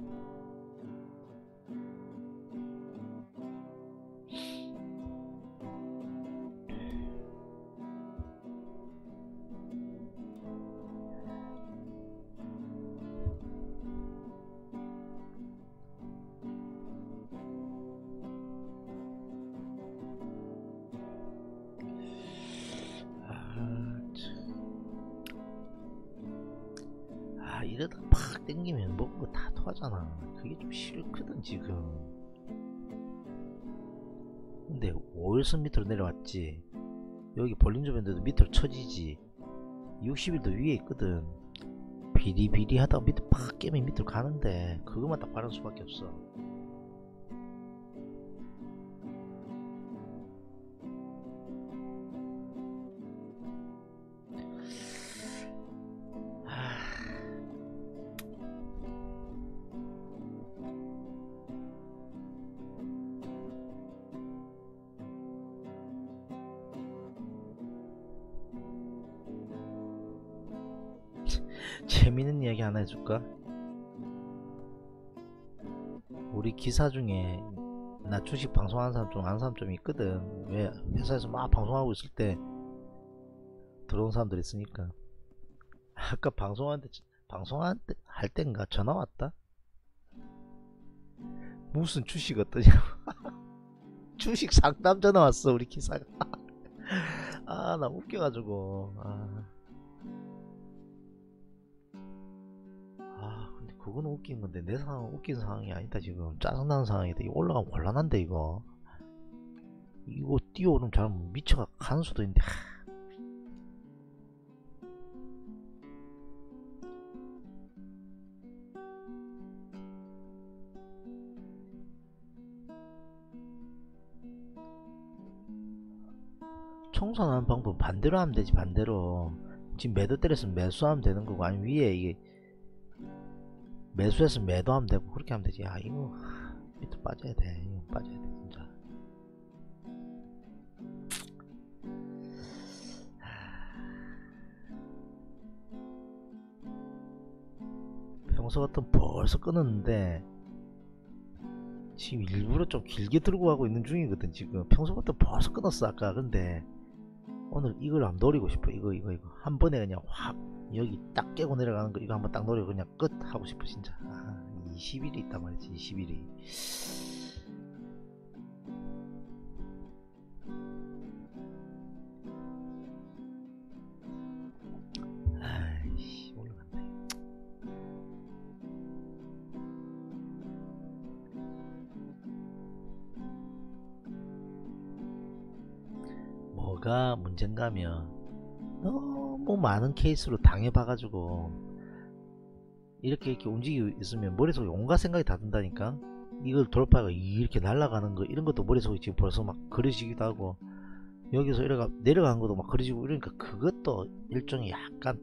이러다 팍 땡기면 먹은 거 다 토하잖아. 그게 좀 싫거든 지금. 근데 오일선 밑으로 내려왔지. 여기 볼린저 밴드도 밑으로 쳐지지. 육십 일도 위에 있거든. 비리비리 하다가 밑에 팍 깨면 밑으로 가는데 그것만 딱 바랄 수밖에 없어. 재밌는 이야기 하나 해줄까? 우리 기사 중에 나 주식 방송하는 사람 좀 아는 사람 좀 있거든. 왜 회사에서 막 방송하고 있을 때 들어온 사람들 있으니까. 아까 방송할 때 방송할 때 할 땐가 전화 왔다. 무슨 주식 어떠냐고. 주식 상담 전화 왔어 우리 기사가. 아 나 웃겨가지고. 아. 그건 웃긴 건데 내 상황은 웃긴 상황이 아니다. 지금 짜증나는 상황이다. 이거 올라가면 곤란한데 이거 이거 뛰어오르면 잘못 미쳐가 가는 수도 있는데 하. 청산하는 방법 반대로 하면 되지. 반대로 지금 매도 때렸으면 매수하면 되는 거고 아니면 위에 이게 매수해서 매도하면 되고 그렇게 하면 되지. 아 이거 밑으로 빠져야 돼. 이거 빠져야 돼 진짜. 평소 같으면 벌써 끊었는데 지금 일부러 좀 길게 들고 가고 있는 중이거든. 지금 평소 같으면 벌써 끊었어 아까. 근데 오늘 이걸 한번 노리고 싶어. 이거 이거 이거 한 번에 그냥 확 여기 딱 깨고 내려가는 거 이거 한번 딱 노리고 그냥 끝 하고 싶어 진짜. 아, 이십 일이 있단 말이지. 이십 일이 아이씨 올라간다. 뭐가 문제인가면 너무 많은 케이스로 당해봐가지고 이렇게 이렇게 움직이고 있으면 머릿속에 온갖 생각이 다 든다니까. 이걸 돌파가 이렇게 날아가는 거 이런 것도 머릿속에 지금 벌써 막 그려지기도 하고, 여기서 이래가 내려가는 것도 막 그려지고 이러니까 그것도 일종의 약간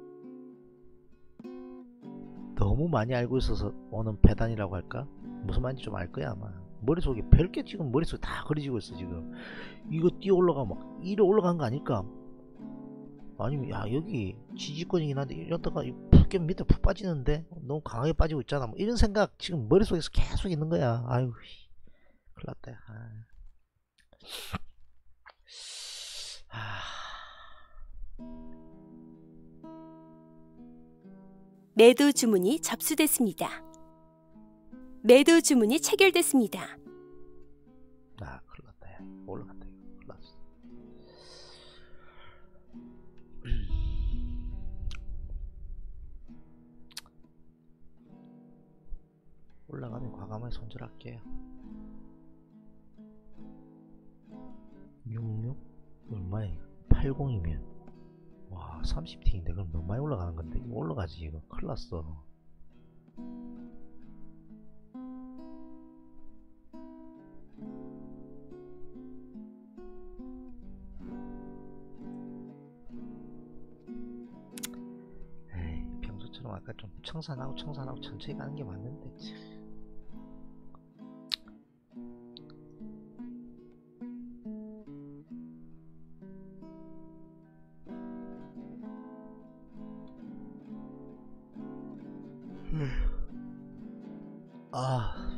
너무 많이 알고 있어서 오는 패단이라고 할까? 무슨 말인지 좀 알 거야 아마. 머릿속에 별게 지금 머릿속에 다 그려지고 있어 지금. 이거 뛰어 올라가 막 이래 올라간 거 아닐까? 아니면 야 여기 지지권이긴 한데 이러다가 푹 깨면 밑에 푹 빠지는데 너무 강하게 빠지고 있잖아, 뭐 이런 생각 지금 머릿속에서 계속 있는 거야. 아유 큰일 났다. 아. 아. 매도 주문이 접수됐습니다. 매도 주문이 체결됐습니다. 아 큰일 났다. 야. 올라갔다 이거. 큰일 났어. 올라가면 과감하게 손절할게요. 육십육? 얼마에? 팔십이면 와 삼십 팅인데 그럼 너무 많이 올라가는 건데. 이거 올라가지 이거. 큰일 났어. 에이 평소처럼 아까 좀 청산하고 청산하고 천천히 가는 게 맞는데 참. 아,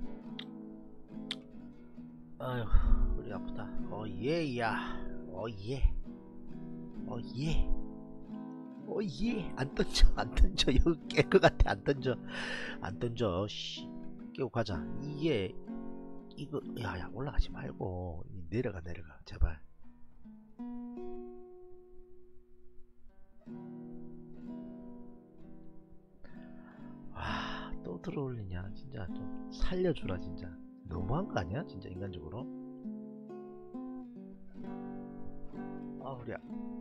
아유, 우리 아프다. 어, 예, 야, 어, 예, 어, 예, 어, 예. 안 던져, 안 던져. 여기 깰 것 같아. 안 던져, 안 던져. 씨, 깨고 가자. 이게, 이거, 야, 야, 올라가지 말고 내려가, 내려가, 제발. 와, 또 들어올리냐? 진짜 좀 살려주라, 진짜. 너무한 거 아니야? 진짜 인간적으로. 아, 우리야.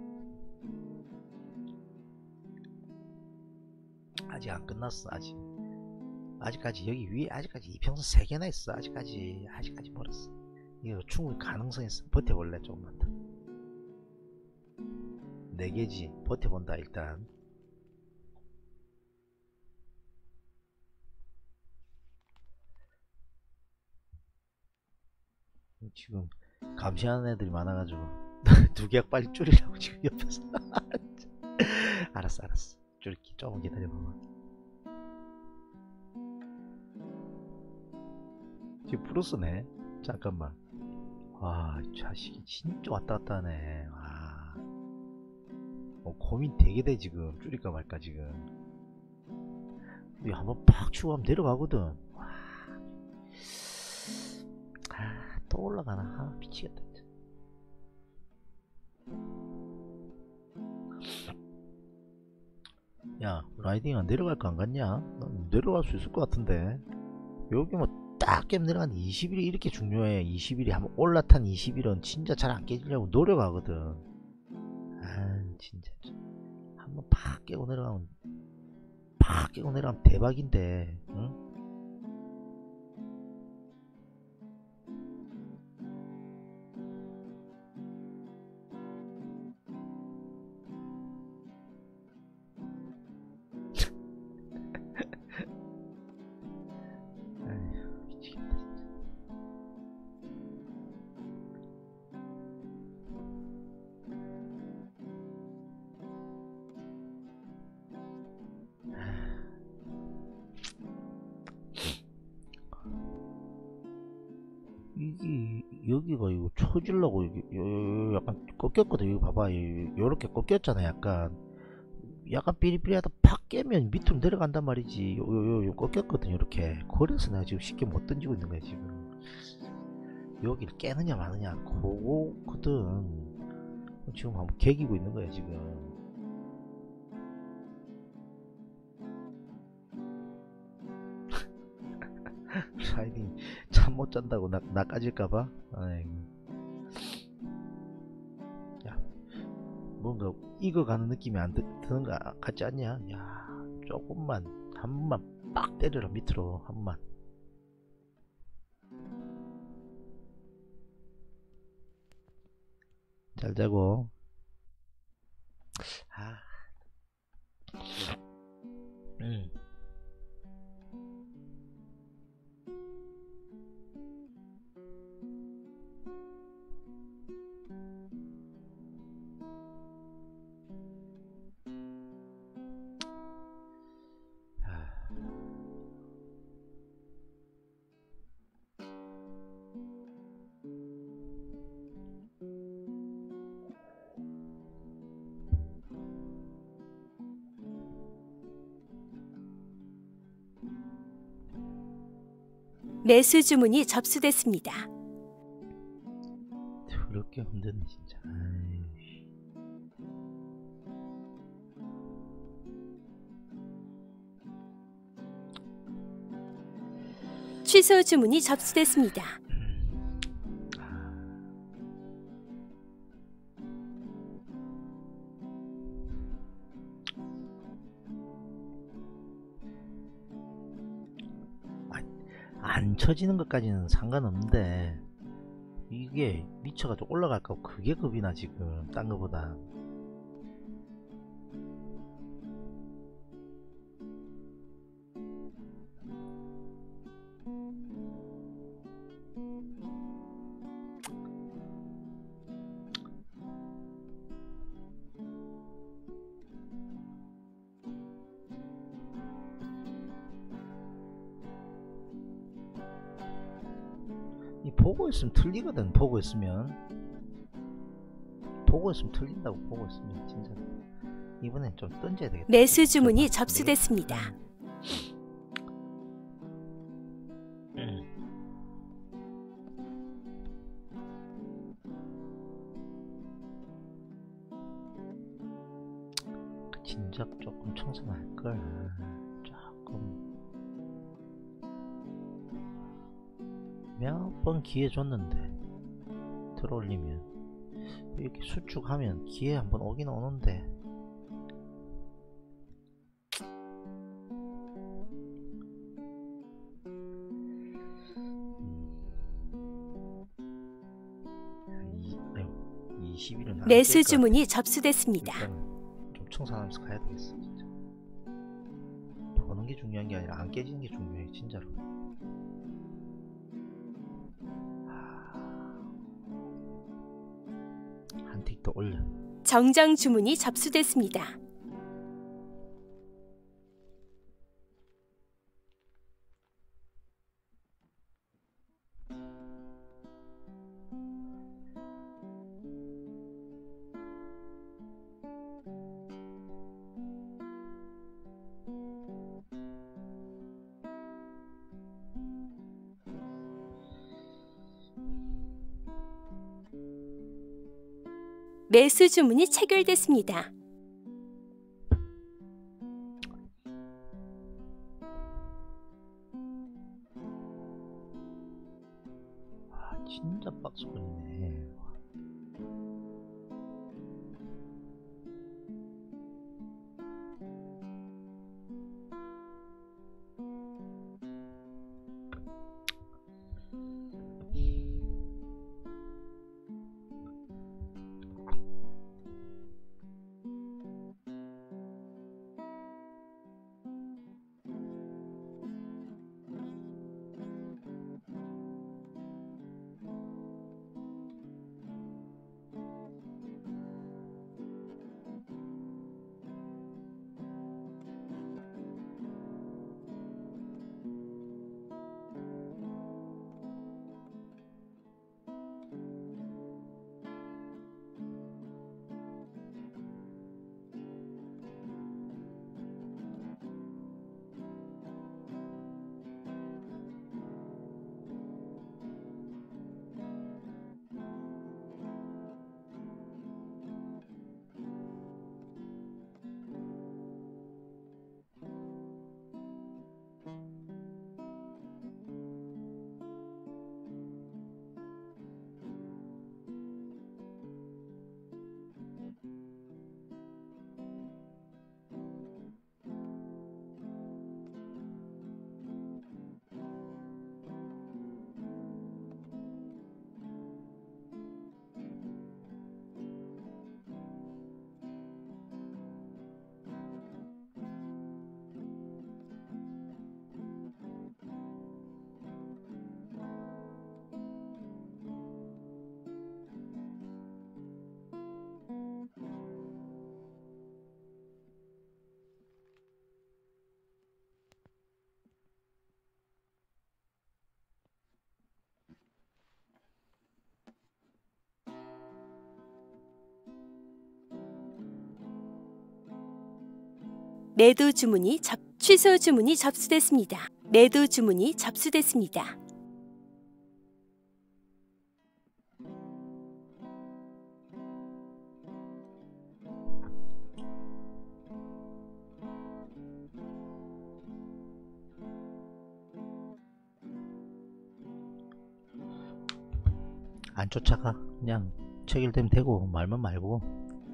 아직 안 끝났어. 아직. 아직까지 여기 위에 아직까지 이평선 세 개나 있어. 아직까지 아직까지 멀었어. 이거 충분히 가능성 있어. 버텨볼래 조금만 더. 네 개지. 버텨본다 일단. 지금 감시하는 애들이 많아가지고 두 계약 빨리 줄이라고 지금 옆에서. 알았어 알았어. 줄게. 조금 기다려봐. 지금 플러스네. 잠깐만. 와, 이 자식이 진짜 왔다 갔다 하네. 와. 어, 고민 되게 돼 지금. 줄일까 말까 지금. 이 한번 팍 치고 하면 내려가거든. 와. 아, 또 올라가나. 아, 미치겠다. 야, 라이딩 안 내려갈 거 안 갔냐? 난 내려갈 수 있을 것 같은데. 여기 뭐 딱 깨면 내려가는 이십 일이 이렇게 중요해. 이십 일이 한번 올라탄 이십 일은 진짜 잘 안 깨지려고 노력하거든. 아, 진짜. 한번 팍 깨고 내려가면, 팍 깨고 내려가면 대박인데, 응? 이게 여기가 이거 쳐질라고 여기 요, 요, 요 약간 꺾였거든. 여기 봐봐. 요, 요렇게 꺾였잖아. 약간 약간 삐리삐리하다 팍 깨면 밑으로 내려간단 말이지. 요, 요, 요, 요 꺾였거든. 요렇게. 그래서 내가 지금 쉽게 못 던지고 있는 거야 지금. 여기를 깨느냐 마느냐 그거거든. 지금 한번 개기고 있는 거야 지금. 라이딩 잠 못 잔다고 나, 나 까질까봐. 아이고. 야, 뭔가 익어가는 느낌이 안 드, 드는 거 같지 않냐? 야, 조금만 한 번만 빡 때려라. 밑으로 한 번만. 잘 자고. 아. 음. 매수 주문이 접수됐습니다. 더럽게 힘드네 진짜. 아이씨. 취소 주문이 접수됐습니다. 안 쳐지는 것까지는 상관없는데 이게 미쳐가지고 올라갈까 그게 겁이 나 지금 딴 거보다. 이 보고 있으면 틀리거든. 보고 있으면 보고 있으면 틀린다고. 보고 있으면 진짜 이번엔 좀 던져야 되겠다. 매수 주문이 접수됐습니다. 음. 진작 조금 청산할걸. 조금 몇 번 기회 줬는데 들어올리면 이렇게 수축하면 기회 한번 오긴 오는데 이십 일은 매수 주문이 접수됐습니다. 좀 청산하면서 가야 되겠어. 진짜 보는 게 중요한 게 아니라 안 깨지는 게 중요해 진짜로. 한 틱 더 올려. 정장 주문이 접수됐습니다. 매수 주문이 체결됐습니다. 아 진짜 박스권이네. 매도 주문이 접 취소 주문이 접수됐습니다. 매도 주문이 접수됐습니다. 안 쫓아가. 그냥 체결되면 되고 말만 말고.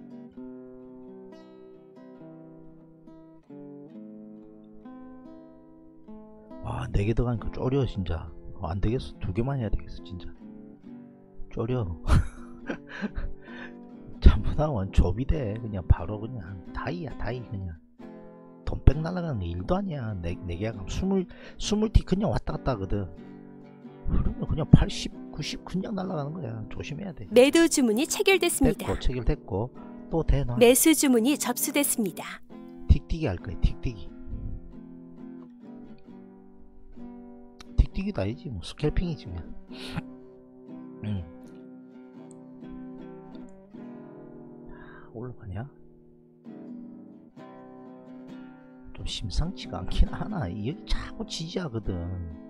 와, 네 개 들어가니까 쪼려 진짜. 어, 안 되겠어. 두 개만 해야 되겠어 진짜. 쪼려. 잘못하면 조비 돼. 그냥 바로 그냥 다이야 다이. 그냥 돈백 날라가는 게 일도 아니야. 네, 네 개가 스물 스물 티 그냥 왔다 갔다 하거든. 그러면 그냥 팔십 구십 그냥 날아가는 거야. 조심해야 돼. 매도 주문이 체결됐습니다. 됐고 체결됐고 또 대놔. 매수 주문이 접수됐습니다. 틱틱이 할 거야. 틱틱이. 틱틱이도 아니지 뭐 스캘핑이지 그냥. 응. 올라가냐? 좀 심상치가 않긴 하나. 여기 자꾸 지지하거든.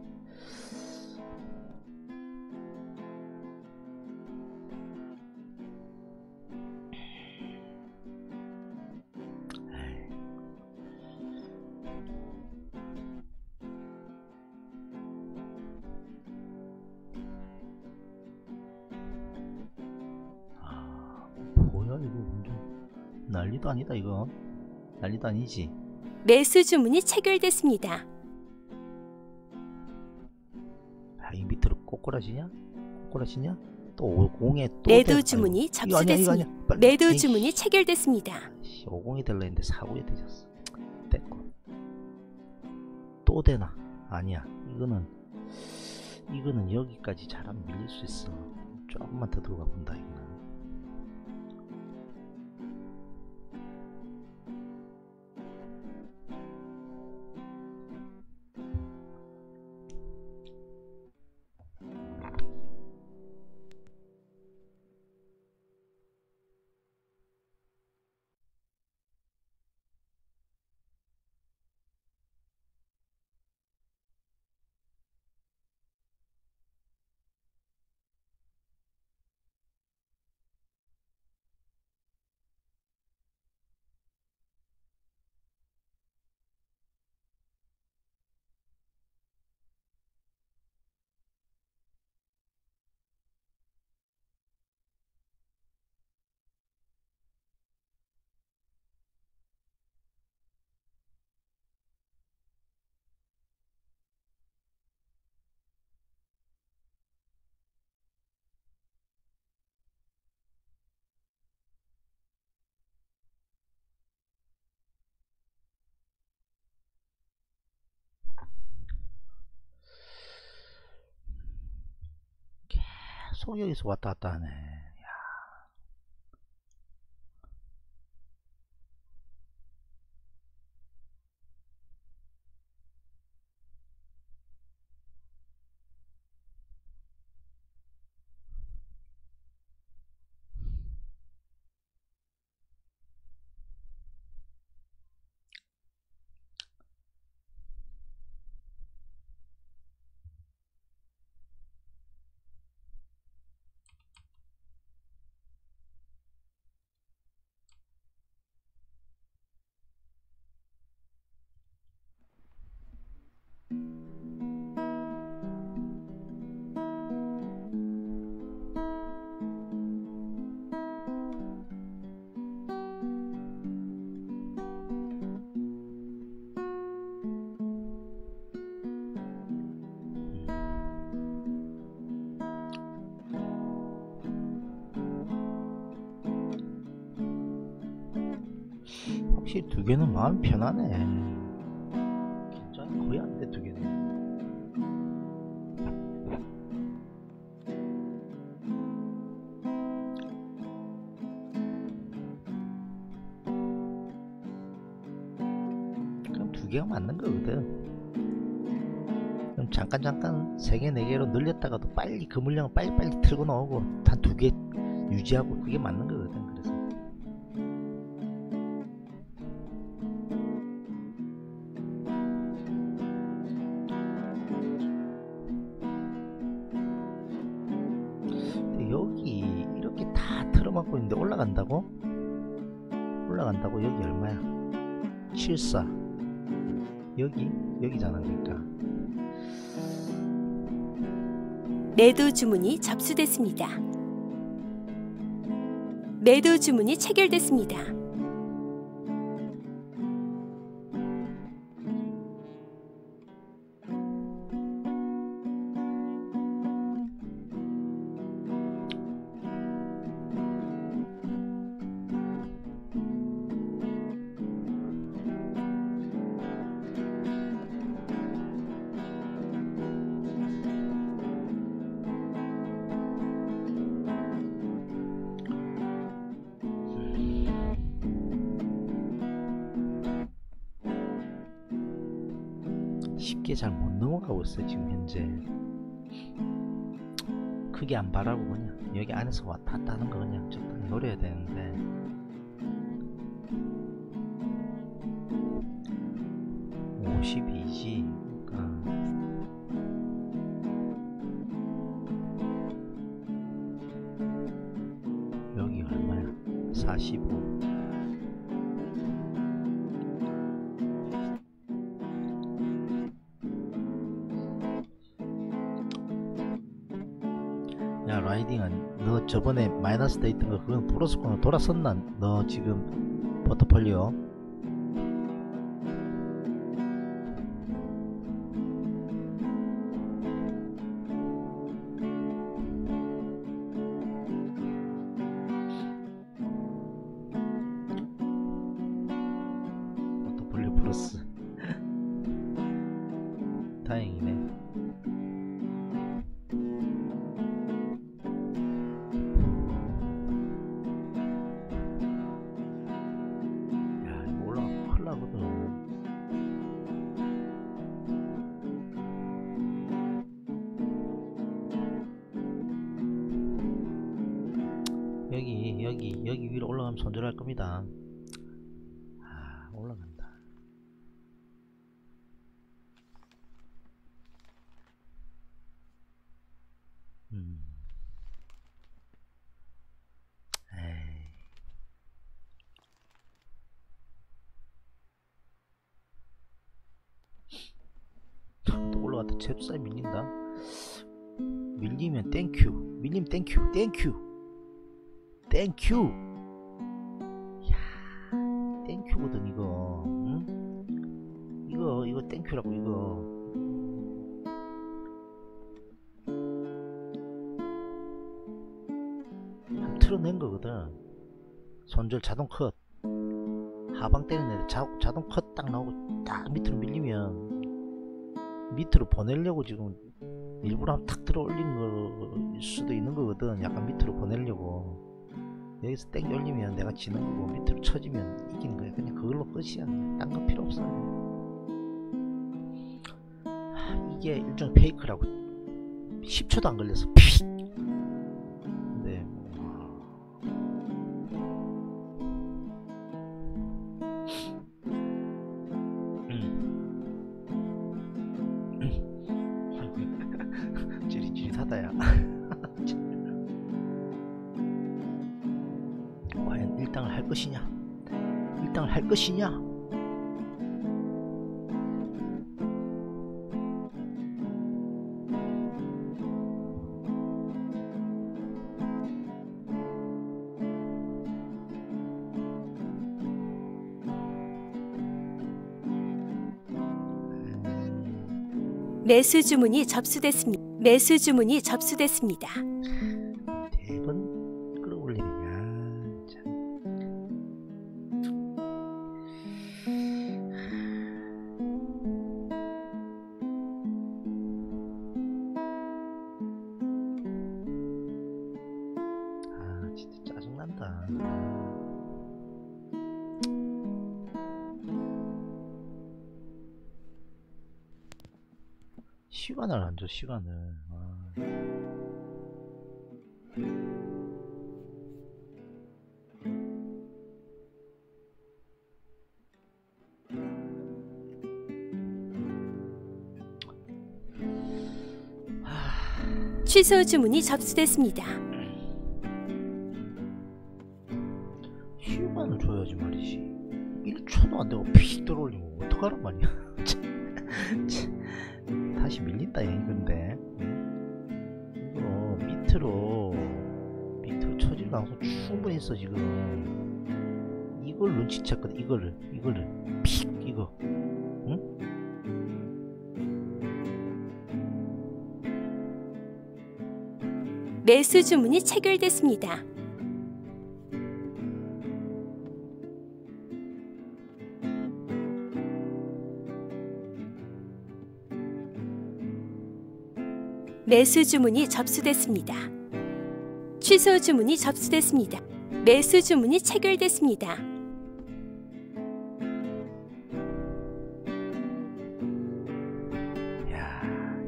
이거 완전 난리도 아니다. 이거 난리도 아니지. 매수 주문이 체결됐습니다. 아, 이 밑으로 꼬꾸라지냐? 꼬꾸라지냐? 또 오공에 또 매도 대... 주문이 아이고, 접수됐습니다. 이거 아니야, 이거 아니야. 빨리. 매도 에이씨. 주문이 체결됐습니다. 오공이 될라 했는데 사구에 되졌어. 됐고 또 되나? 아니야. 이거는 이거는 여기까지 잘하면 밀릴 수 있어. 조금만 더 들어가 본다 이거는. 계속 여기서 왔다 갔다 하네. 야. 확실히 두 개는 마음 편하네. 긴장이 거의 안 돼, 두 개는. 그럼 두 개가 맞는 거거든. 그럼 잠깐 잠깐 세 개, 네 개로 늘렸다가도 빨리 그 물량을 빨리빨리 틀고 나오고 한 두 개 유지하고 그게 맞는 거거든. 그래서 받고 있는데 올라간다고? 올라간다고? 여기 얼마야? 칠십사. 여기? 여기잖아. 그러니까 매도 주문이 접수됐습니다. 매도 주문이 체결됐습니다. 쉽게 잘 못 넘어가고 있어요 지금 현재. 크게 안 바라고 그냥 여기 안에서 왔다 갔다 하는 거 그냥 적당히 노려야 되는데 오십이지. 그러니까 여기 얼마야? 사십오. 야 라이딩은 너 저번에 마이너스 돼 있던 거 그건 플러스권으로 돌아섰나? 너 지금 포트폴리오 포트폴리오 플러스. 다행이네. 여기 여기 여기 위로 올라가면 손절할 겁니다. 아 올라간다. 음. 에이. 또 올라갔다. 제주사에 밀린다. 밀리면 땡큐. 밀리면 땡큐. 땡큐. 땡큐. 야, 땡큐거든 이거. 응? 이거 이거 땡큐라고 이거. 한 틀어낸 거거든. 손절 자동 컷. 하방 때리는 애들 자, 자동 컷 딱 나오고 딱 밑으로 밀리면 밑으로 보내려고 지금 일부러 한번 탁 들어 올린 걸 수도 있는 거거든. 약간 밑으로 보내려고. 여기서 땡 열리면 내가 지는 거고 밑으로 쳐지면 이기는 거야. 그냥 그걸로 끝이야. 딴 거 필요 없어. 하, 이게 일종의 페이크라고. 십 초도 안 걸렸어. 픽! 근데 뭐... 음. 찌릿찌릿하다야. 과연 일당을 할 것이냐? 일당을 할 것이냐? 매수 주문이 접수됐습니다. 매수 주문이 접수됐습니다. 대번 끌어올리느냐? 참. 아, 진짜 짜증난다. 시간을 안 줘, 시간을. 아. 취소 주문이 접수됐습니다. 다시 밀린다 근데 이거 밑으로 밑으로 처질 가능성 충분히 있어 지금. 이걸 눈치챘거든. 이거를 이거를 픽 이거 응? 매수 주문이 체결됐습니다. 매수 주문이 접수됐습니다. 취소 주문이 접수됐습니다. 매수 주문이 체결됐습니다. 야,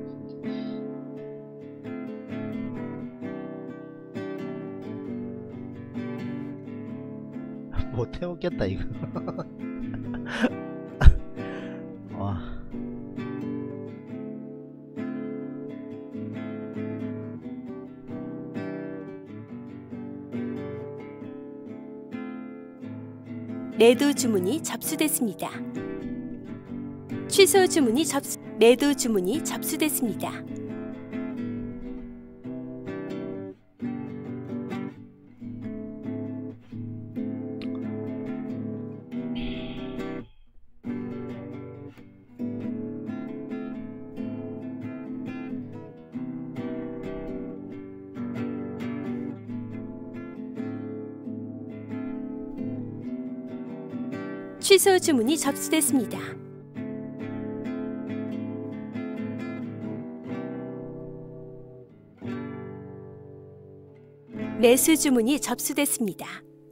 못 해먹겠다 이거. 와. 매도 주문이 접수됐습니다. 취소 주문이 접수 매도 주문이 접수됐습니다. 취소 주문이 접수됐습니다. 매수 주문이 접수됐습니다.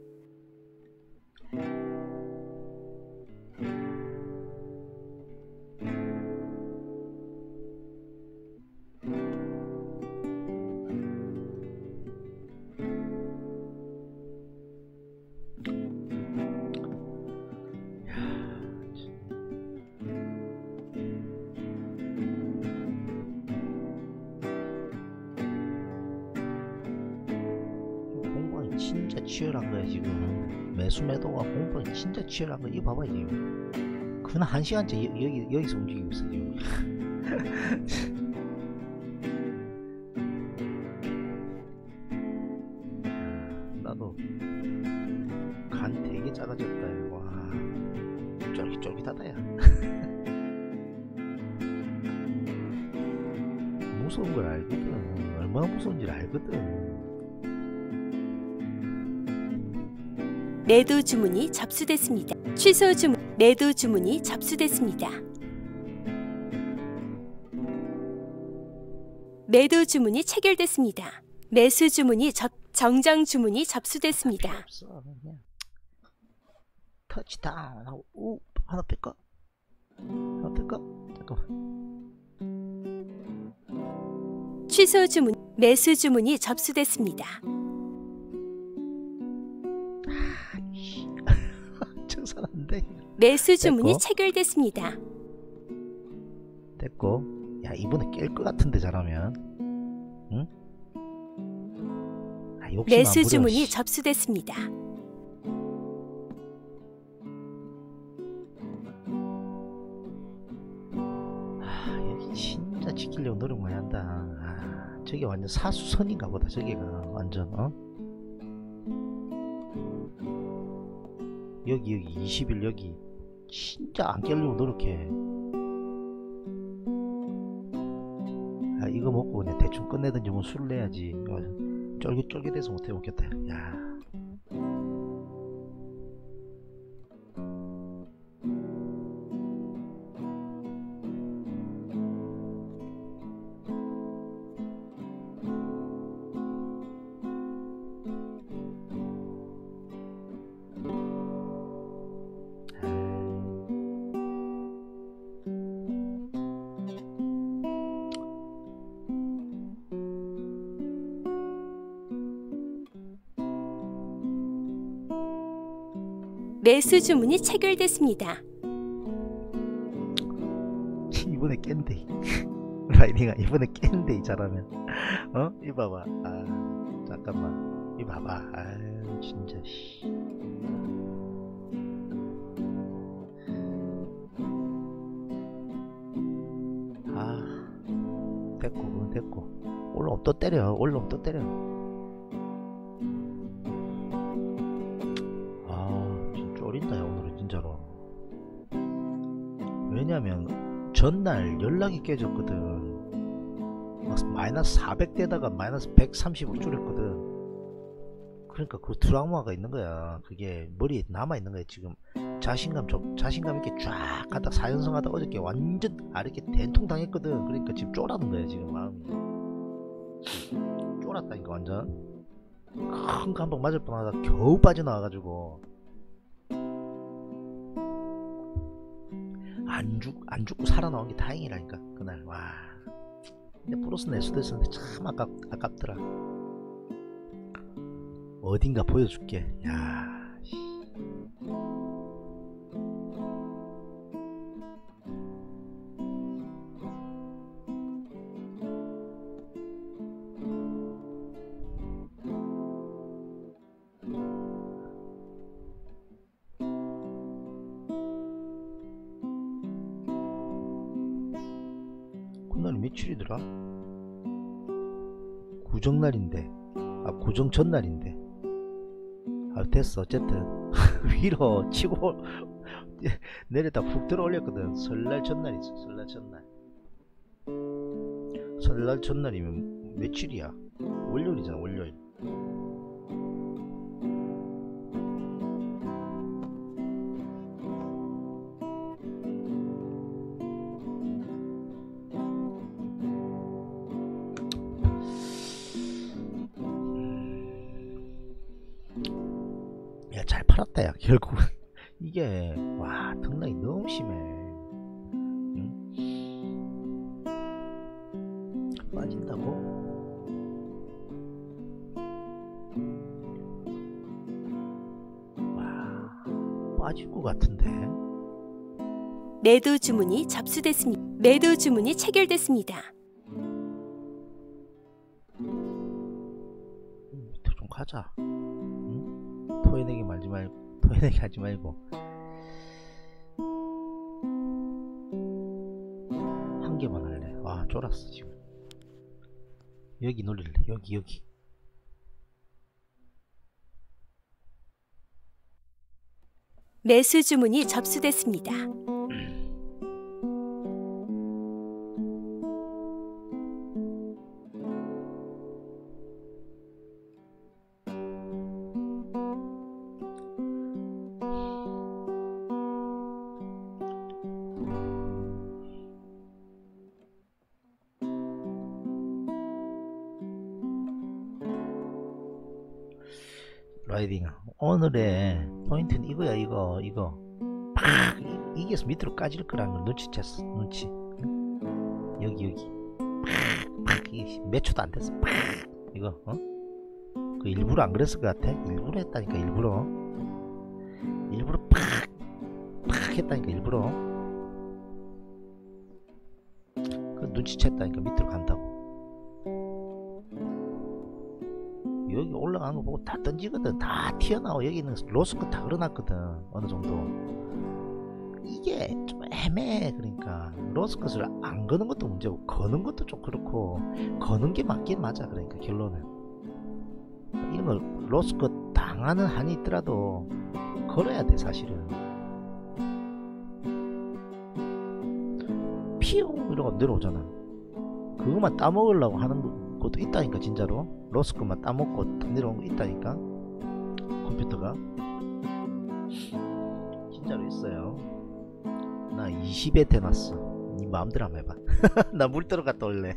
진짜 치열한 거야 지금. 매수 매도가 공방이 진짜 치열한 거야. 이거 봐봐 지금. 그나 한 시간째 여, 여기 여기서 움직이고 있어 지금. 나도 간 되게 작아졌다. 와, 쫄깃쫄깃하다 야. 무서운 걸 알거든. 얼마나 무서운지 알거든. 매도 주문이 접수됐습니다. 취소 주문 매도 주문이 접수됐습니다. 매도 주문이 체결됐습니다. 매수 주문이 접 정정 주문이 접수됐습니다. 없어, 그냥. 터치다운 하고 오 하나 뺄까? 하나 뺄까? 잠깐만. 취소 주문 매수 주문이 접수됐습니다. 청산한데. 매수 주문이 됐고. 체결됐습니다. 됐고. 야 이번에 깰 것 같은데 잘하면. 응? 아, 욕심 안 매수 부려, 주문이 씨. 접수됐습니다. 아, 여기 진짜 지키려고 노력 많이 한다. 아, 저게 완전 사수선인가 보다. 저기가 완전 어? 여기 여기 이십 일 여기 진짜 안 깨려고 노력해. 아, 이거 먹고 그냥 대충 끝내든지 뭐 술을 내야지. 쫄깃쫄깃해서 못해 먹겠다. 야. 매수 주문이 체결됐습니다. 이번에 깬대. 라이딩아 이번에 깬대 잘하면. 어? 이 봐봐. 아 잠깐만. 이 봐봐. 아유 진짜 씨. 됐고 그건 됐고 올라오면 또 때려. 올라오면 또 때려. 아 진짜 쫄린다 야 오늘은 진짜로. 왜냐면 전날 연락이 깨졌거든. 마이너스 사백 대다가 마이너스 백삼십으로 줄였거든. 그러니까 그 트라우마가 있는 거야. 그게 머리에 남아 있는 거야 지금. 자신감 좀 자신감 있게 쫙 가다 사연성 하다 어저께 완전 아 이렇게 된통 당했거든. 그러니까 지금 쫄았는 거야 지금 마음이. 쫄았다니까 완전. 큰 거 한 방 맞을 뻔하다 겨우 빠져나와가지고 안 죽 안 죽고 살아나온 게 다행이라니까 그날. 와 근데 플러스 낼 수도 있었는데 참 아깝 아깝더라. 어딘가 보여줄게. 야 씨. 그날이 며칠이더라? 구정날인데 아 구정 전날인데 아 됐어 어쨌든 위로 치고 내려다 훅 들어 올렸거든. 설날 전날 있어. 설날 전날. 설날 전날이면 며칠이야? 월요일이잖아 월요일. 야 잘 팔았다 야 결국은. 이게 와 등락이 너무 심해. 응? 빠진다고? 와 빠질 것 같은데. 매도 주문이 접수됐습니다. 매도 주문이 체결됐습니다. 밑으로 좀 가자. 응? 토해내기 말지 말고 토해내기 하지 말고 한 개만 할래. 와 쫄았어 지금. 여기 노릴래. 여기 여기. 매수 주문이 접수됐습니다. 라이딩 오늘의 포인트는 이거야. 이거 이거 팍 이게서 밑으로 까질 거라는 걸 눈치챘어. 눈치. 여기 여기 팍팍 이게 몇 초도 안 됐어. 팍 이거 어? 그 일부러 안 그랬을 것 같아. 일부러 했다니까. 일부러 일부러 팍팍 했다니까. 일부러 그 눈치챘다니까. 밑으로 간다고. 여기 올라가는 거 보고 다 던지거든. 다 튀어나와. 여기는 로스크 다 걸어놨거든. 어느 정도. 이게 좀 애매해. 그러니까 로스컷을 안 거는 것도 문제고 거는 것도 좀 그렇고 거는 게 맞긴 맞아. 그러니까 결론은 이런 걸 로스컷 당하는 한이 있더라도 걸어야 돼 사실은. 피용 이러고 내려오잖아. 그것만 따먹으려고 하는 것도 있다니까. 진짜로 로스컷만 따먹고 내려온 거 있다니까. 컴퓨터가 진짜로 있어요. 나 이십에 대놨어. 니 마음대로 한번 해봐. 나 물 들어갔다 올래.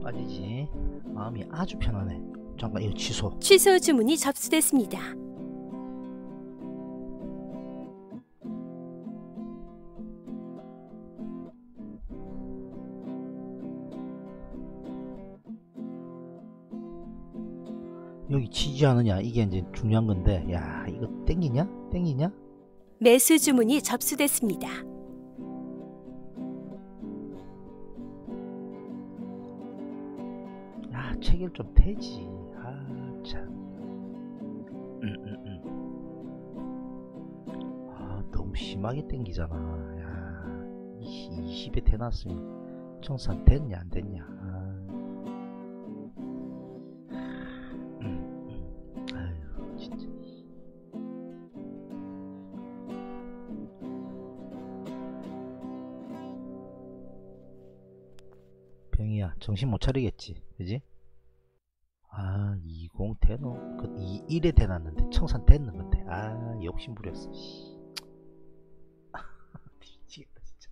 빠지지. 마음이 아주 편하네. 잠깐 이거 취소. 취소 주문이 접수됐습니다. 여기 치지 않으냐 이게 이제 중요한 건데, 야 이거 땡기냐 땡기냐. 매수 주문이 접수됐습니다. 야 체결 좀 되지. 아 참. 음, 음, 음. 아 너무 심하게 땡기잖아. 야 이십에 대놨으면 청산 됐냐 안 됐냐. 아. 음, 음. 아유 진짜. 병이야 정신 못 차리겠지 그지? 아 이십 대노 그 이십일에 대놨는데 청산 됐는 건데 아 욕심 부렸어. 미치겠다 진짜.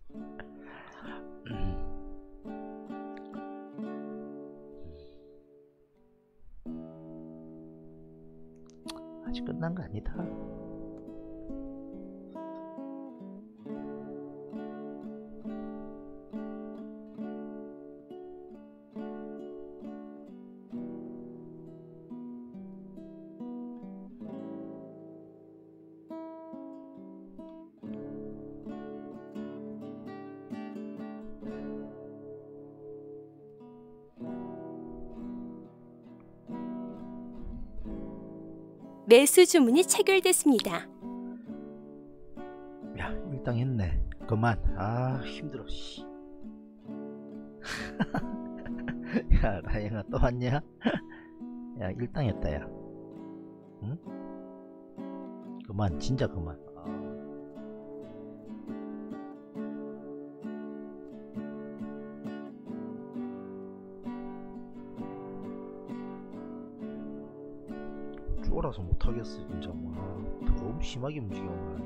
아직 끝난 거 아니다. 매수 주문이 체결됐습니다. 야 일당 했네. 그만. 아 힘들어. 씨. 야 라영아 또 왔냐? 야 일당 했다 야. 응? 그만 진짜 그만. 아. 쫄아서 못하겠어 진짜. 와 너무 심하게 움직여 오늘.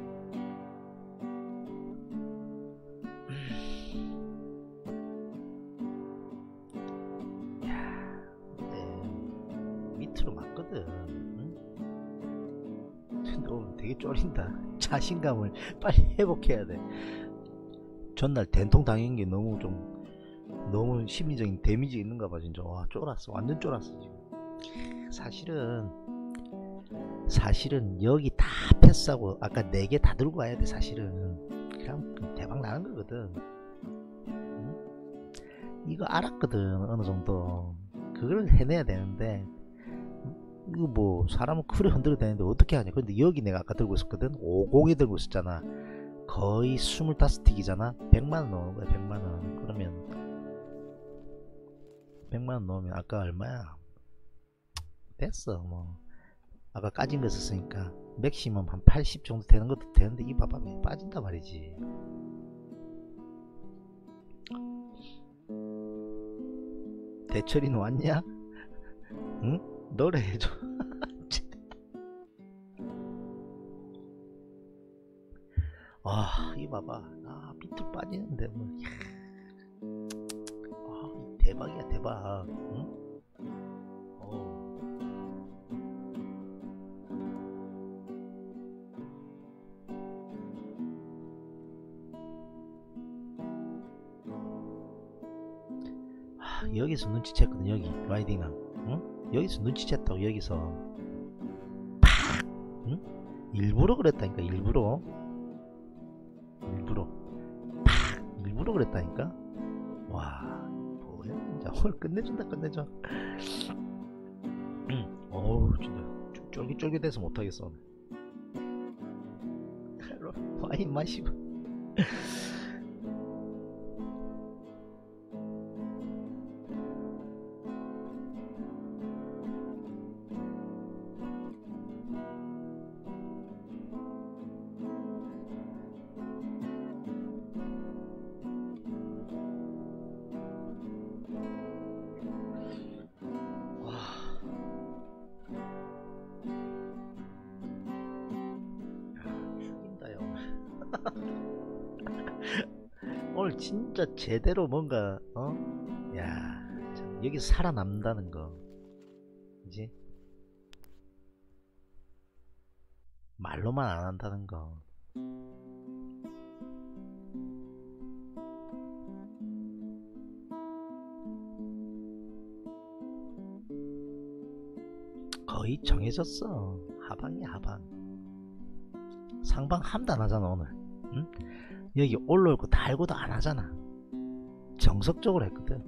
야 근데 밑으로 맞거든. 응? 근데 오늘 되게 쫄린다. 자신감을 빨리 회복해야 돼. 전날 된통 당한 게 너무 좀 너무 심리적인 데미지 있는가 봐 진짜. 와 쫄았어 완전 쫄았어 지금. 사실은 사실은 여기 다 패스하고 아까 네 개 다 들고 와야 돼. 사실은 그냥 대박 나는 거거든. 응? 이거 알았거든 어느 정도. 그걸 해내야 되는데 이거 뭐 사람은 크게 흔들어야 되는데 어떻게 하냐. 근데 여기 내가 아까 들고 있었거든. 오십에 들고 있었잖아. 거의 스물다섯 틱이잖아. 백만원 넣는 거야. 백만원. 그러면 백만원 넣으면 아까 얼마야. 됐어 뭐. 아까 까진 거 썼으니까 맥시멈 한 팔십 정도 되는 것도 되는데 이 봐봐 빠진단 말이지. 대철이는 왔냐? 응? 노래 해줘. 아, 이 봐봐. 아, 비틀 빠지는데 뭐. 아, 대박이야 대박. 응? 어. 여기서 눈치챘거든. 여기 라이딩함. 응? 여기서 눈치챘다고. 여기서 팍! 응? 일부러 그랬다니까. 일부러 일부러 팍! 일부러 그랬다니까. 와 뭐야 진짜. 오늘 끝내준다 끝내줘. 응. 어우 진짜 쫄깃쫄깃해서 못하겠어 오늘. 와인 마시고. 오늘 진짜 제대로 뭔가 어? 야 참. 여기서 살아남는다는 거, 그지? 말로만 안 한다는 거. 거의 정해졌어. 하방이야 하방. 상방 함도 안 하잖아 오늘. 응? 여기 올라올 거 다 알고도 안 하잖아. 정석적으로 했거든.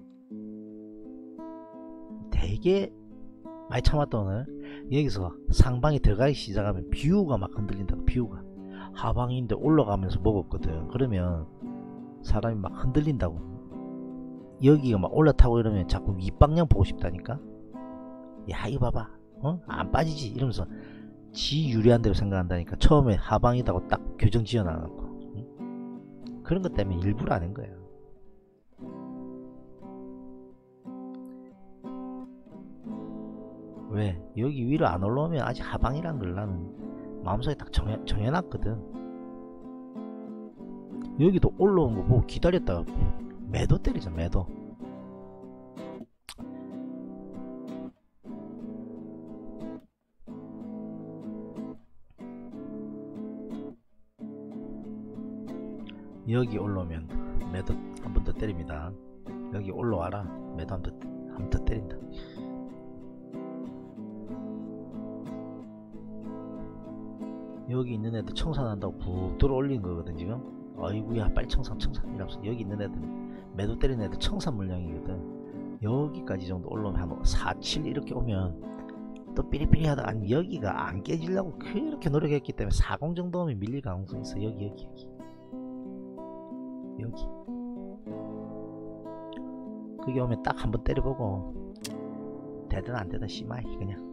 되게 많이 참았다 오늘. 여기서 상방이 들어가기 시작하면 뷰가 막 흔들린다고. 뷰가 하방인데 올라가면서 먹었거든. 그러면 사람이 막 흔들린다고. 여기가 막 올라타고 이러면 자꾸 윗방향 보고 싶다니까. 야 이거 봐봐, 어? 안 빠지지 이러면서 지 유리한 대로 생각한다니까. 처음에 하방이다고 딱 교정 지어놔놓고. 응? 그런 것 때문에 일부러 하는 거야. 왜? 여기 위로 안 올라오면 아직 하방이란 걸 나는 마음속에 딱 정해, 정해놨거든. 여기도 올라온 거 보고 기다렸다가 매도 때리자. 매도. 여기 올라오면 매도 한 번 더 때립니다. 여기 올라와라. 매도 한 번 더, 한 번 더 때린다. 여기 있는 애들 청산한다고 푹 들어 올린 거거든 지금. 아이구야 빨리 청산 청산 이러면서. 여기 있는 애들 매도 때리는 애들 청산 물량이거든. 여기까지 정도 올라오면 한 사, 칠 이렇게 오면 또 삐리삐리 하다. 아니 여기가 안 깨지려고 그렇게 노력했기 때문에 사십 정도 오면 밀릴 가능성이 있어. 여기 여기 여기 여기 그게 오면 딱 한번 때려보고 되든 안 되든 씨마이 그냥.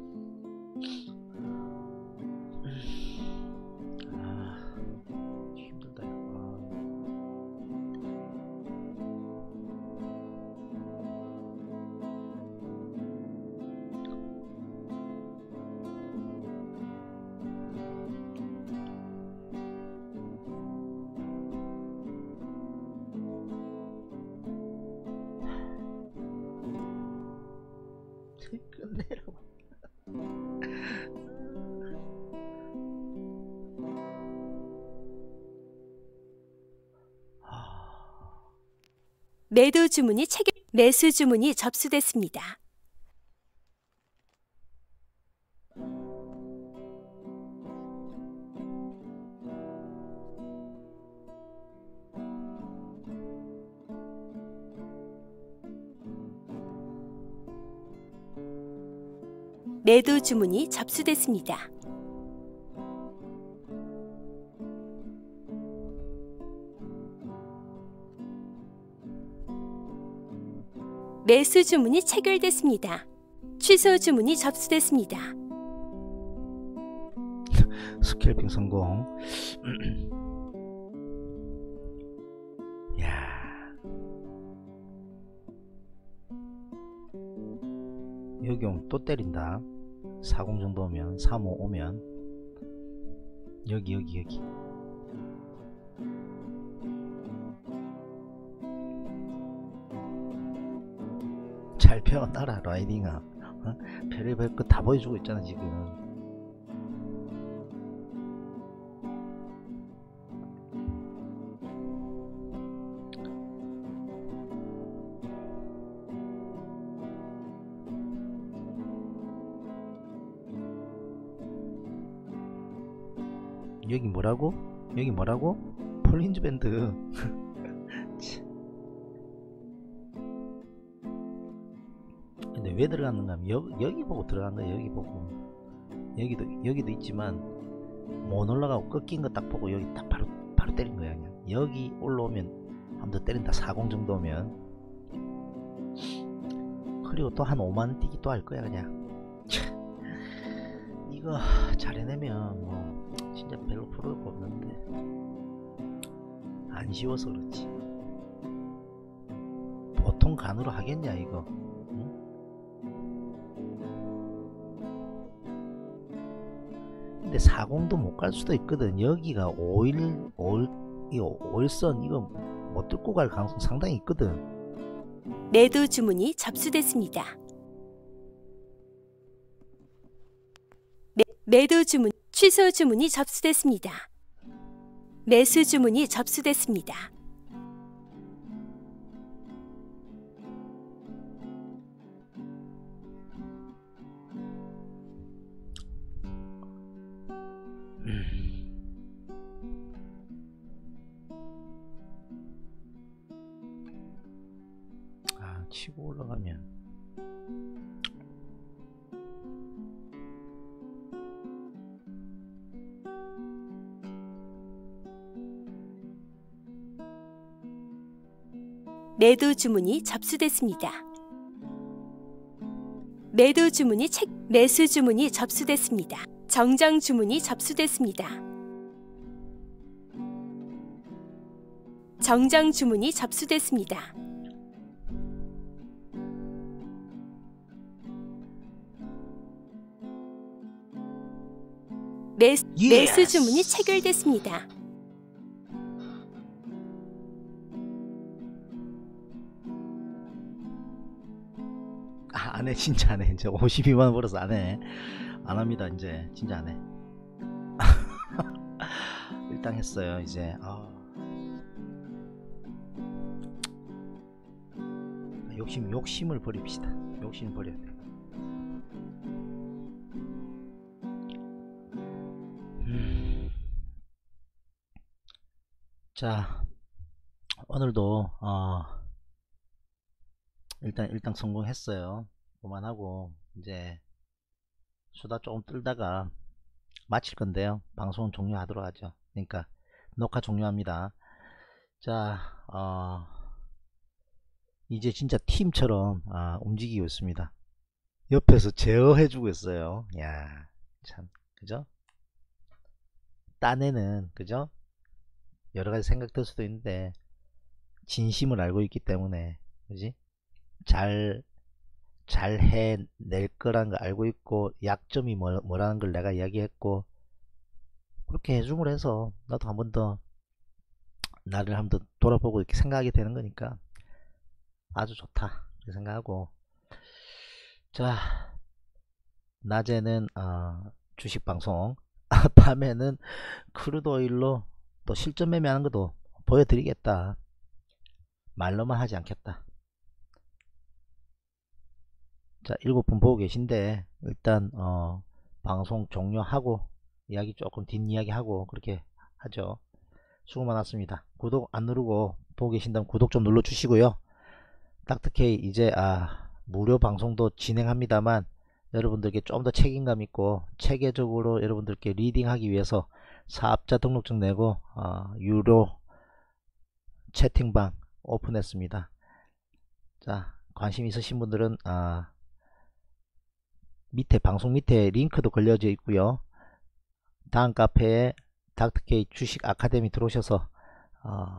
끝내라고. 매도 주문이 체결, 매수 주문이 접수됐습니다. 매도 주문이 접수됐습니다. 매수 주문이 체결됐습니다. 취소 주문이 접수됐습니다. 스캘핑 성공. 야, 여기 오면 또 때린다. 사십 정도 오면, 삼십오 오면 여기 여기 여기 잘 배워놔라 라이딩아. 어? 별의별 거 다 보여주고 있잖아 지금. 여기 뭐라고? 여기 뭐라고? 폴hinge 밴드. 근데 왜 들어갔는가 하면 여, 여기 보고 들어간 거야. 여기 보고. 여기도 여기도 있지만 못 올라가고 꺾인 거 딱 보고 여기 딱 바로 바로 때린 거야. 그냥 여기 올라오면 한 번 더 때린다. 사십 정도 오면. 그리고 또 한 오만 원 뛰기 또 할 거야 그냥. 이거 잘 해내면 뭐 진짜 별로 프로가 없는데 안 쉬워서 그렇지. 보통 간으로 하겠냐 이거. 응? 근데 사십도 못 갈 수도 있거든. 여기가 오일 오일 이거 오일선 이거 못 뚫고 갈 가능성 상당히 있거든. 매도 주문이 접수됐습니다. 매, 매도 주문, 취소 주문이 접수됐습니다. 매수 주문이 접수됐습니다. 아, 치고 올라가면 매도 주문이 접수됐습니다. 매도 주문이 책, 매수 주문이 접수됐습니다. 정정 주문이 접수됐습니다. 정정 주문이 접수됐습니다. 매수, Yes! 매수 주문이 체결됐습니다. 아, 안해. 진짜 안해. 이제 오십이만 원 벌어서 안해. 안합니다. 이제 진짜 안해. 일단 했어요. 이제 아. 욕심 욕심을 버립시다. 욕심을 버려야 돼. 음. 자, 오늘도 어 일단 일단 성공했어요. 그만하고 이제 수다 조금 떨다가 마칠 건데요. 방송 종료하도록 하죠. 그러니까 녹화 종료합니다. 자, 어 이제 진짜 팀처럼 아, 움직이고 있습니다. 옆에서 제어해주고 있어요. 야, 참, 그죠? 딴에는 그죠? 여러가지 생각될 수도 있는데 진심을 알고 있기 때문에, 그지? 잘 잘 해낼 거라는 걸 알고 있고, 약점이 뭐, 뭐라는 걸 내가 이야기했고, 그렇게 해줌을 해서 나도 한 번 더 나를 한 번 더 돌아보고 이렇게 생각하게 되는 거니까 아주 좋다 이렇게 생각하고, 자, 낮에는 어, 주식 방송, 밤에는 크루드 오일로 또 실전 매매하는 것도 보여드리겠다. 말로만 하지 않겠다. 자, 일곱 분 보고 계신데 일단 어, 방송 종료하고 이야기 조금 뒷이야기 하고 그렇게 하죠. 수고 많았습니다. 구독 안 누르고 보고 계신다면 구독 좀 눌러 주시고요. 닥터케이 이제 아, 무료 방송도 진행합니다만 여러분들께 좀 더 책임감 있고 체계적으로 여러분들께 리딩하기 위해서 사업자 등록증 내고 어, 유료 채팅방 오픈했습니다. 자, 관심 있으신 분들은 아, 밑에 방송 밑에 링크도 걸려져 있고요. 다음 카페에 닥터케이 주식 아카데미 들어오셔서 어,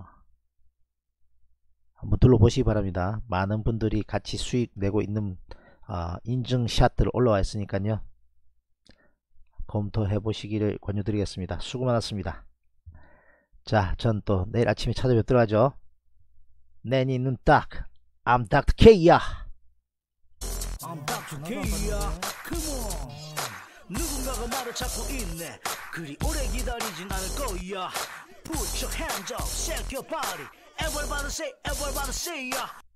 한번 둘러보시기 바랍니다. 많은 분들이 같이 수익 내고 있는 어, 인증샷들 올라와 있으니까요. 검토해 보시기를 권유드리겠습니다. 수고 많았습니다. 자, 전 또 내일 아침에 찾아뵙도록 하죠. 내니 눈 딱, I'm 닥터 K야. I'm 닥터 K야. Come on. 누군가가 나를 찾고 있네. 그리 오래 기다리진 않을 거야. Put your hands up, shake your body. Everybody say, everybody say, yeah.